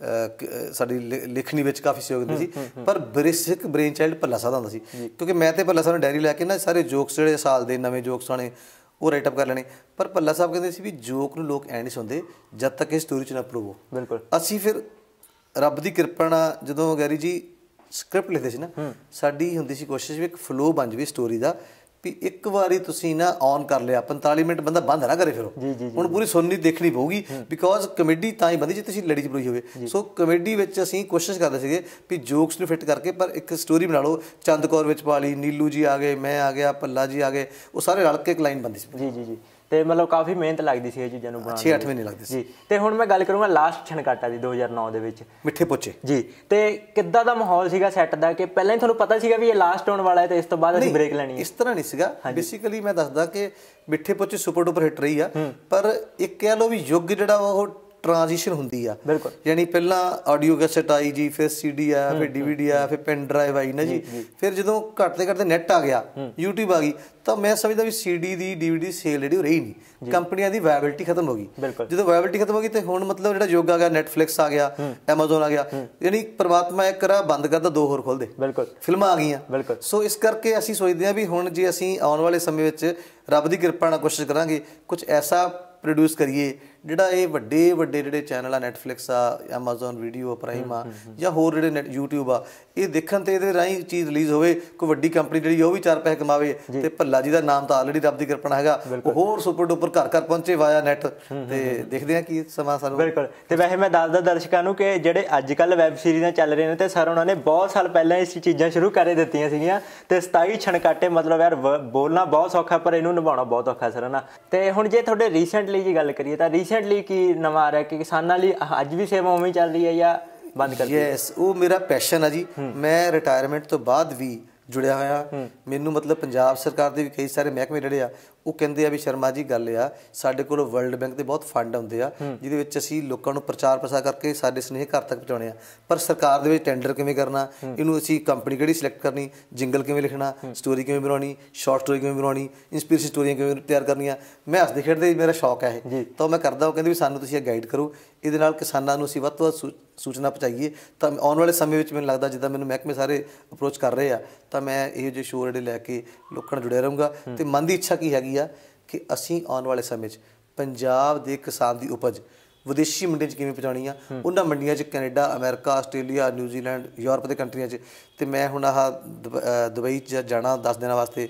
ਸਾਡੀ ਲਿਖਣੀ ਵਿੱਚ ਕਾਫੀ ਸਹਿਯੋਗ ਦਿੰਦੇ ਸੀ। ਪਰ ਬੇਸਿਕ ਬ੍ਰੇਨ ਚਾਈਲਡ ਭੱਲਾ ਸਾਹਿਬ ਦਾ ਹੁੰਦਾ ਸੀ, ਕਿਉਂਕਿ ਮੈਂ ਤੇ ਭੱਲਾ ਸਾਹਿਬ ਨੂੰ ਡਾਇਰੀ ਲੈ ਕੇ ਨਾ ਸਾਰੇ ਜੋਕਸ ਜਿਹੜੇ ਸਾਲ ਦੇ ਨਵੇਂ ਜੋਕਸ ਆਣੇ ਉਹ ਰਾਈਟ ਅਪ ਕਰ ਲੈਣੇ। ਪਰ ਭੱਲਾ ਸਾਹਿਬ ਕਹਿੰਦੇ ਸੀ ਵੀ ਜੋਕ ਨੂੰ ਲੋਕ ਐਂ ਨਹੀਂ ਸੁਣਦੇ ਜਦ ਤੱਕ ਇਹ ਸਟੋਰੀ 'ਚ ਨਾ ਪ੍ਰੂਵ ਹੋ। ਬਿਲਕੁਲ। ਅਸੀਂ ਫਿਰ ਰੱਬ ਦੀ ਕਿਰਪਾ ਨਾਲ ਜਦੋਂ ਗੈਰੀ ਜੀ ਸਕ੍ਰਿਪਟ ਲਿਖਦੇ ਸੀ ਨਾ, ਸਾਡੀ ਹੁੰਦੀ ਸੀ ਕੋਸ਼ਿਸ਼ ਵੀ ਇੱਕ ਫਲੋ ਬਣ ਜਾਵੇ ਸਟੋਰੀ ਦਾ, ਵੀ ਇੱਕ ਵਾਰੀ ਤੁਸੀਂ ਨਾ ਔਨ ਕਰ ਲਿਆ 45 ਮਿੰਟ ਬੰਦਾ ਬੰਦ ਨਾ ਕਰੇ। ਫਿਰ ਹੁਣ ਪੂਰੀ ਸੁਣਨੀ ਦੇਖਣੀ ਪਊਗੀ, ਬਿਕੋਜ਼ ਕਮੇਡੀ ਤਾਂ ਹੀ ਬਣਦੀ ਜੇ ਤੁਸੀਂ ਲੜੀ 'ਚ ਪਰੋਈ ਹੋਵੇ। ਸੋ ਕਮੇਡੀ ਵਿੱਚ ਅਸੀਂ ਕੋਸ਼ਿਸ਼ ਕਰਦੇ ਸੀਗੇ ਵੀ ਜੋਕਸ ਨੂੰ ਫਿੱਟ ਕਰਕੇ ਪਰ ਇੱਕ ਸਟੋਰੀ ਬਣਾ ਲਓ। ਚੰਦ ਕੌਰ ਵਿੱਚ ਪਾ ਲਈ, ਨੀਲੂ ਜੀ ਆ ਗਏ, ਮੈਂ ਆ ਗਿਆ, ਭੱਲਾ ਜੀ ਆ ਗਏ, ਉਹ ਸਾਰੇ ਰਲ ਕੇ ਇੱਕ ਲਾਈਨ ਬਣਦੀ ਸੀ। ਜੀ। ਤੇ ਮਤਲਬ ਕਾਫੀ ਮਿਹਨਤ ਲੱਗਦੀ ਸੀ ਇਹ ਚੀਜ਼ਾਂ ਨੂੰ ਬਣਾਉਣ 6-8 ਮਹੀਨੇ ਲੱਗਦੇ ਸੀ ਜੀ। ਤੇ ਹੁਣ ਮੈਂ ਗੱਲ ਕਰੂੰਗਾ ਲਾਸਟ ਛਣਕਾਟਾ ਦੀ 2009 ਦੇ ਵਿੱਚ, ਮਿੱਠੇ ਪੋਚੇ ਜੀ। ਤੇ ਕਿੱਦਾਂ ਦਾ ਮਾਹੌਲ ਸੀਗਾ ਸੈੱਟ ਦਾ? ਕਿ ਪਹਿਲਾਂ ਹੀ ਤੁਹਾਨੂੰ ਪਤਾ ਸੀਗਾ ਵੀ ਇਹ ਲਾਸਟ ਹੋਣ ਵਾਲਾ ਹੈ ਤੇ ਇਸ ਤੋਂ ਬਾਅਦ ਅਸੀਂ ਬ੍ਰੇਕ ਲੈਣੀ ਹੈ? ਇਸ ਤਰ੍ਹਾਂ ਨਹੀਂ ਸੀਗਾ। ਬੇਸਿਕਲੀ ਮੈਂ ਦੱਸਦਾ ਕਿ ਮਿੱਠੇ ਪੋਚੇ ਸੁਪਰ ਡੁਪਰ ਹਿੱਟ ਰਹੀ ਆ, ਪਰ ਇੱਕ ਕਹਿ ਲਓ ਵੀ ਯੁੱਗ ਜਿਹੜਾ ਉਹ ਟ੍ਰਾਂਜੀਸ਼ਨ ਹੁੰਦੀ ਆ। ਬਿਲਕੁਲ। ਯਾਨੀ ਪਹਿਲਾਂ ਆਡੀਓ ਕੈਸਟ ਆਈ ਜੀ, ਫਿਰ CD ਆਇਆ, ਫਿਰ DVD ਆਇਆ, ਫਿਰ ਪੈਨ ਡਰਾਈਵ ਆਈ ਨਾ ਜੀ। ਫਿਰ ਜਦੋਂ ਘੱਟਦੇ ਘੱਟਦੇ ਨੈਟ ਆ ਗਿਆ, YouTube ਆ ਗਈ, ਤਾਂ ਮੈਂ ਸਮਝਦਾ ਵੀ CD ਦੀ DVD ਸੇਲ ਜਿਹੜੀ ਉਹ ਰਹੀ ਨਹੀਂ, ਕੰਪਨੀਆਂ ਦੀ ਵਾਇਬਿਲਿਟੀ ਖਤਮ ਹੋ ਗਈ। ਜਦੋਂ ਵਾਇਬਿਲਿਟੀ ਖਤਮ ਹੋ ਗਈ ਤੇ ਹੁਣ ਮਤਲਬ ਜਿਹੜਾ ਯੁੱਗ ਆ ਗਿਆ, ਨੈਟਫਲਿਕਸ ਆ ਗਿਆ, ਐਮਾਜ਼ੋਨ ਆ ਗਿਆ, ਯਾਨੀ ਪਰਮਾਤਮਾ ਇੱਕ ਰਾ ਬੰਦ ਕਰਦਾ ਦੋ ਹੋਰ ਖੋਲ੍ਹਦੇ। ਬਿਲਕੁਲ। ਫਿਲਮਾਂ ਆ ਗਈਆਂ। ਸੋ ਇਸ ਕਰਕੇ ਅਸੀਂ ਸੋਚਦੇ ਹਾਂ ਵੀ ਹੁਣ ਜੇ ਅਸੀਂ ਆਉਣ ਵਾਲੇ ਸਮੇਂ ਵਿੱਚ ਰੱਬ ਦੀ ਕਿਰਪਾ ਨਾਲ ਕੋਸ਼ਿਸ਼ ਕਰਾਂਗੇ ਕੁਝ ਐਸਾ ਪ੍ਰੋਡਿਊਸ ਕਰੀਏ ਜਿਹੜਾ ਇਹ ਵੱਡੇ ਜਿਹੜੇ ਚੈਨਲ ਆ, ਨੈਟਫਲਿਕਸ ਆ, ਐਮਾਜ਼ੋਨ ਵੀਡੀਓ, ਪ੍ਰਾਈਮ ਆ, ਜਾਂ ਹੋਰ ਜਿਹੜੇ YouTube ਆ, ਇਹ ਦੇਖਣ ਤੇ ਇਹਦੇ ਰਾਹੀਂ ਚੀਜ਼ ਰਿਲੀਜ਼ ਹੋਵੇ। ਕੋਈ ਵੱਡੀ ਕੰਪਨੀ ਜਿਹੜੀ ਉਹ ਵੀ 4 ਪੈਸੇ ਕਮਾਵੇ ਤੇ ਭੱਲਾ ਜੀ ਦਾ ਨਾਮ ਤਾਂ ਆਲਰੇਡੀ ਰੱਬ ਦੀ ਕਿਰਪਾ ਹੈਗਾ, ਉਹ ਹੋਰ ਸੁਪਰ ਡੁਪਰ ਘਰ ਘਰ ਪਹੁੰਚੇ ਵਾਇਆ ਨੈਟ। ਤੇ ਦੇਖਦੇ ਆ ਕੀ ਸਮਾਂ ਸਾਨੂੰ। ਬਿਲਕੁਲ। ਤੇ ਵੈਸੇ ਮੈਂ ਦੱਸਦਾ ਦਰਸ਼ਕਾਂ ਨੂੰ ਕਿ ਜਿਹੜੇ ਅੱਜ ਕੱਲ੍ਹ ਵੈਬ ਸੀਰੀਜ਼ਾਂ ਚੱਲ ਰਹੀਆਂ ਨੇ ਤੇ ਸਰ ਉਹਨਾਂ ਨੇ ਬਹੁਤ ਸਾਲ ਪਹਿਲਾਂ ਇਸ ਚੀਜ਼ਾਂ ਸ਼ੁਰੂ ਕਰ ਦਿੱਤੀਆਂ ਸੀਗੀਆਂ। ਤੇ 27 ਛਣਕਾਟੇ ਮਤਲਬ ਯਾਰ ਬੋਲਣਾ ਬਹੁਤ ਸੌਖਾ ਪਰ ਇਹਨੂੰ ਨਿਭਾਉਣਾ ਬਹੁਤ ਔਖਾ ਸਰ ਨਾ। ਤੇ ਹੁਣ ਜੇ ਤੁਹਾਡੇ ਰੀਸੈਂਟਲੀ ਦੀ ਗੱਲ ਕਰੀਏ ਤਾਂ ਰੀਸੈਂਟਲੀ ਕੀ ਨਵਾਂ ਆ ਰਿਹਾ ਕਿ ਕਿਸਾਨਾਂ ਲਈ ਅੱਜ ਵੀ ਸੇਵਾ ਉਵੇਂ ਚੱਲ ਰਹੀ ਹੈ ਜਾਂ ਬੰਦ ਕਰ ਦਿੱਤੀ? ਯੈਸ, ਉਹ ਮੇਰਾ ਪੈਸ਼ਨ ਆ ਜੀ। ਮੈਂ ਰਿਟਾਇਰਮੈਂਟ ਤੋਂ ਬਾਅਦ ਵੀ जुड़िया होया मैनू मतलब पंजाब सरकार के भी कई सारे महकमे जिहड़े आ वो कहते हैं भी शर्मा जी गल आ साडे कोल वर्ल्ड बैंक के बहुत फंड आउंदे आ जिहदे विच असीं लोकां नूं प्रचार प्रसार करके साडे स्नेह घर तक पहुँचाने पर सरकार दे विच टेंडर किवें करना इहनूं असीं कंपनी किहड़ी सिलेक्ट करनी जिंगल किवें लिखना स्टोरी किवें बनाउणी शॉर्ट स्टोरी किवें बनाउणी इंस्पिरेशन स्टोरियां किवें तैयार करनियां मैं हसदे खेडदे मेरा शौक है ये तो मैं करदा वो कहंदे भी सानूं तुसीं गाइड करो ਇਹਦੇ ਨਾਲ ਕਿਸਾਨਾਂ ਨੂੰ ਅਸੀਂ ਵੱਧ ਤੋਂ ਵੱਧ ਸੂਚਨਾ ਪਹੁੰਚਾਈਏ ਤਾਂ ਆਉਣ ਵਾਲੇ ਸਮੇਂ ਵਿੱਚ ਮੈਨੂੰ ਲੱਗਦਾ ਜਿੱਦਾਂ ਮੈਨੂੰ ਮਹਿਕਮੇ ਸਾਰੇ ਅਪਰੋਚ ਕਰ ਰਹੇ ਆ ਤਾਂ ਮੈਂ ਇਹੋ ਜਿਹੇ ਸ਼ੋਅ ਜਿਹੜੇ ਲੈ ਕੇ ਲੋਕਾਂ ਨਾਲ ਜੁੜਿਆ ਰਹੂੰਗਾ ਤੇ ਮਨ ਦੀ ਇੱਛਾ ਕੀ ਹੈਗੀ ਆ ਕਿ ਅਸੀਂ ਆਉਣ ਵਾਲੇ ਸਮੇਂ 'ਚ ਪੰਜਾਬ ਦੇ ਕਿਸਾਨ ਦੀ ਉਪਜ ਵਿਦੇਸ਼ੀ ਮੰਡੀਆਂ 'ਚ ਕਿਵੇਂ ਪਹੁੰਚਾਉਣੀ ਆ ਉਹਨਾਂ ਮੰਡੀਆਂ 'ਚ Canada America Australia New Zealand Europe ਦੇ ਕੰਟਰੀਆਂ 'ਚ ਤੇ ਮੈਂ ਹੁਣ ਆਹ ਦੁਬਈ 'ਚ ਜਾਣਾ 10 ਦਿਨਾਂ ਵਾਸਤੇ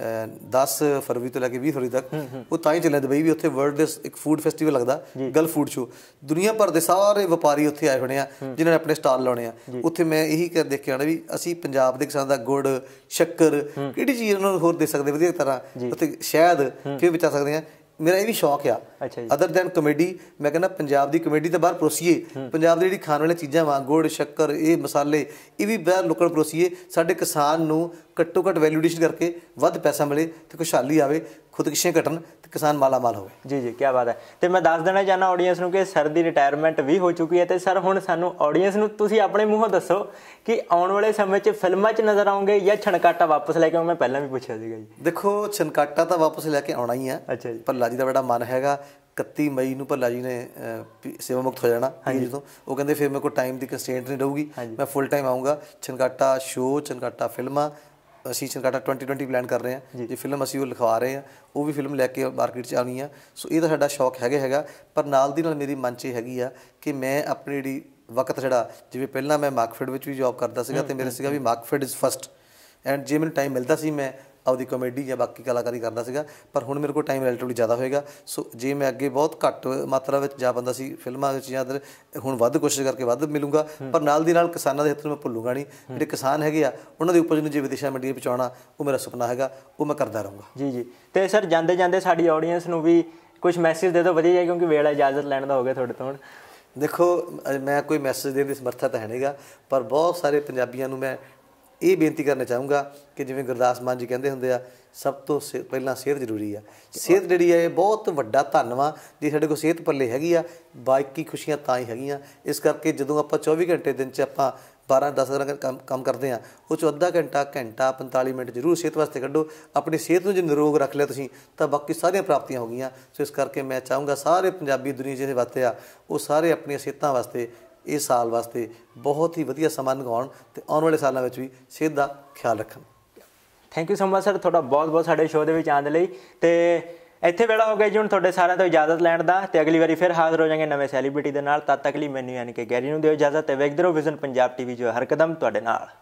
10 फरवरी तो लैके 20 फरवरी तक वो तां ही चलिया दुबई भी उत्थे वर्ल्ड एक फूड फैसटीवल लगदा गल्फ फूड शो दुनिया भर दे सारे व्यापारी उत्थे आए होने आ जिन्हां ने अपने स्टाल लाने आ उत्थे मैं यही कर देख के आना भी असीं पंजाब दे किसान दा गुड़ शक्कर किहड़ी चीज़ उन्हां नूं होर दे सकदे वधिया तरह उत्थे शहद किवें बचा सकदे आ मेरा ये भी शौक आ अदर दैन कॉमेडी मैं कहना पंजाब की कॉमेडी तो बाहर परोसीए पंजाब दी जिहड़ी खाण वाली चीज़ां वा गुड़ शक्कर ये मसाले ये भी बाहर लोकां नूं परोसीए साडे किसान नूं घट्टो घट्ट वैल्यू एडिशन करके वध पैसा मिले तो खुशहाली आवे खुदकुशियां घटन तो किसान माला माल हो। जी जी क्या बात है तो मैं दस देना चाहना ऑडियंस नूं कि सर दी रिटायरमेंट भी हो चुकी है तो सर हुण सानूं ऑडियंस नूं तुसीं अपने मूँहों दसो कि आउण वाले समय च फिल्मां च नज़र आओगे या छनकाटा वापस लैके आओ मैं पहलां भी पुछिया सीगा जी। देखो छनकाटा तो वापस लैके आउणा ही है। अच्छा जी भल्ला जी दा बड़ा मन हैगा 31 मई ਨੂੰ ਭੱਲਾ ਜੀ ਨੇ ਸੇਵਾ ਮੁਕਤ ਹੋ ਜਾਣਾ ਜਦੋਂ ਉਹ ਕਹਿੰਦੇ ਫਿਰ ਮੇਰੇ ਕੋਲ ਟਾਈਮ ਦੀ ਕੰਸਟ੍ਰੇਂਟ ਨਹੀਂ ਰਹੂਗੀ ਮੈਂ ਫੁੱਲ ਟਾਈਮ ਆਊਂਗਾ ਛਨਕਾਟਾ ਸ਼ੋਅ ਛਨਕਾਟਾ ਫਿਲਮਾਂ ਅਸੀਂ ਛਨਕਾਟਾ 2020 ਪਲਾਨ ਕਰ ਰਹੇ ਹਾਂ ਜੇ ਫਿਲਮ ਅਸੀਂ ਉਹ ਲਿਖਵਾ ਰਹੇ ਹਾਂ ਉਹ ਵੀ ਫਿਲਮ ਲੈ ਕੇ ਮਾਰਕੀਟ 'ਚ ਆਉਣੀ ਆ ਸੋ ਇਹ ਤਾਂ ਸਾਡਾ ਸ਼ੌਕ ਹੈਗਾ ਪਰ ਨਾਲ ਦੀ ਨਾਲ ਮੇਰੀ ਮਨ 'ਚ ਹੈਗੀ ਆ ਕਿ ਮੈਂ ਆਪਣੀ ਜਿਹੜੀ ਵਕਤ ਜਿਹੜਾ ਜਿਵੇਂ ਪਹਿਲਾਂ ਮੈਂ ਮਾਰਕਫੈਡ ਵਿੱਚ ਵੀ ਜੋਬ ਕਰਦਾ ਸੀਗਾ ਤੇ ਮੇਰੇ ਸੀਗਾ ਵੀ ਮਾਰਕਫੈਡ ਇਜ਼ ਫਸਟ ਐਂਡ ਜੇ ਮੈਨੂੰ ਟਾਈਮ ਮਿਲਦਾ ਸੀ ਮੈਂ ਆਪਦੀ ਕॉमेडी ਜਾਂ ਬਾਕੀ ਕਲਾਕਾਰੀ ਕਰਦਾ ਸੀਗਾ ਪਰ ਹੁਣ ਮੇਰੇ ਕੋਲ ਟਾਈਮ ਰਿਲੇਟਿਵਲੀ ਜ਼ਿਆਦਾ ਹੋਏਗਾ ਸੋ ਜੇ ਮੈਂ ਅੱਗੇ ਬਹੁਤ ਘੱਟ ਮਾਤਰਾ ਵਿੱਚ ਜਾ ਬੰਦਾ ਸੀ ਫਿਲਮਾਂ ਵਿੱਚ ਜਾਂ ਹੁਣ ਵੱਧ ਕੋਸ਼ਿਸ਼ ਕਰਕੇ ਵੱਧ ਮਿਲੂੰਗਾ ਪਰ ਨਾਲ ਦੀ ਨਾਲ ਕਿਸਾਨਾਂ ਦੇ ਹਿੱਤ ਨੂੰ ਮੈਂ ਭੁੱਲੂੰਗਾ ਨਹੀਂ ਜਿਹੜੇ ਕਿਸਾਨ ਹੈਗੇ ਆ ਉਹਨਾਂ ਦੀ ਉਪਜ ਨੂੰ ਜੇ ਵਿਦੇਸ਼ਾਂ ਮੰਡੀਆਂ ਪਹੁੰਚਾਉਣਾ ਉਹ ਮੇਰਾ ਸੁਪਨਾ ਹੈਗਾ ਉਹ ਮੈਂ ਕਰਦਾ ਰਹੂੰਗਾ। ਜੀ ਜੀ ਤੇ ਸਰ ਜਾਂਦੇ ਜਾਂਦੇ ਸਾਡੀ ਆਡੀਅנס ਨੂੰ ਵੀ ਕੁਝ ਮੈਸੇਜ ਦੇ ਦਿਓ ਵਧੀਆ ਜਿਹਾ ਕਿਉਂਕਿ ਵੇਲਾ ਇਜਾਜ਼ਤ ਲੈਣ ਦਾ ਹੋ ਗਿਆ ਤੁਹਾਡੇ ਤੋਂ ਹੁਣ। ਦੇਖੋ ਮੈਂ ਕੋਈ ਮੈਸੇਜ ਦੇਣ ਦੀ ਸਮਰੱਥਾ ਤਾਂ ਹੈ ਨਹੀਂਗਾ ਪਰ ਬਹੁਤ ਸਾਰੇ ਪੰਜਾਬੀਆਂ ਨੂੰ ਮੈਂ ਇਹ ਬੇਨਤੀ ਕਰਨਾ ਚਾਹੂੰਗਾ ਕਿ ਜਿਵੇਂ ਗੁਰਦਾਸ ਮਾਨ ਜੀ ਕਹਿੰਦੇ ਹੁੰਦੇ ਆ ਸਭ ਤੋਂ ਪਹਿਲਾਂ ਸਿਹਤ ਜ਼ਰੂਰੀ ਆ ਸਿਹਤ ਜਿਹੜੀ ਹੈ ਇਹ ਬਹੁਤ ਵੱਡਾ ਧਨ ਵਾ ਜੇ ਸਾਡੇ ਕੋਲ ਸਿਹਤ ਪੱਲੇ ਹੈਗੀ ਆ ਬਾਕੀ ਖੁਸ਼ੀਆਂ ਤਾਂ ਹੀ ਹੈਗੀਆਂ ਇਸ ਕਰਕੇ ਜਦੋਂ ਆਪਾਂ 24 ਘੰਟੇ ਦਿਨ 'ਚ ਆਪਾਂ 12-10 ਕੰਮ ਕਰਦੇ ਹਾਂ ਉਹ 'ਚੋਂ ਅੱਧਾ ਘੰਟਾ 45 ਮਿੰਟ ਜ਼ਰੂਰ ਸਿਹਤ ਵਾਸਤੇ ਕੱਢੋ ਆਪਣੀ ਸਿਹਤ ਨੂੰ ਜੇ ਨਿਰੋਗ ਰੱਖ ਲਿਆ ਤੁਸੀਂ ਤਾਂ ਬਾਕੀ ਸਾਰੀਆਂ ਪ੍ਰਾਪਤੀਆਂ ਹੋ ਗਈਆਂ ਸੋ ਇਸ ਕਰਕੇ ਮੈਂ ਚਾਹੂੰਗਾ ਸਾਰੇ ਪੰਜਾਬੀ ਦੁਨੀਆ ਜਿਹਦੇ ਵਾਸਤੇ ਆ ਉਹ ਸਾਰੇ ਆਪਣੀਆਂ ਸਿਹਤਾਂ ਵਾਸਤੇ इस साल वास्ते बहुत ही वधिया समा लंघाउण ते आउण वाले सालों में भी सेहत का ख्याल रखन। Thank you so much sir थोड़ा बहुत बहुत साडे शो दे विच आउण लई ते ਇੱਥੇ ਵੇਲਾ ਹੋ ਗਿਆ ਜੀ ਹੁਣ ਤੁਹਾਡੇ ਸਾਰਿਆਂ ਤੋਂ ਇਜਾਜ਼ਤ ਲੈਣ ਦਾ ਤੇ ਅਗਲੀ ਵਾਰੀ ਫਿਰ ਹਾਜ਼ਰ ਹੋ ਜਾਵਾਂਗੇ ਨਵੇਂ ਸੈਲੀਬ੍ਰਿਟੀ ਦੇ ਨਾਲ। ਤਦ ਤੱਕ ਲਈ ਮੈਨੂੰ ਯਾਨੀ ਕਿ ਗੈਰੀ ਨੂੰ ਦਿਓ ਇਜਾਜ਼ਤ ਤੇ ਵੇਖਦੇ ਰਹੋ ਵਿਜ਼ਨ ਪੰਜਾਬ ਟੀਵੀ ਜੋ ਹਰ ਕਦਮ ਤੁਹਾਡੇ ਨਾਲ।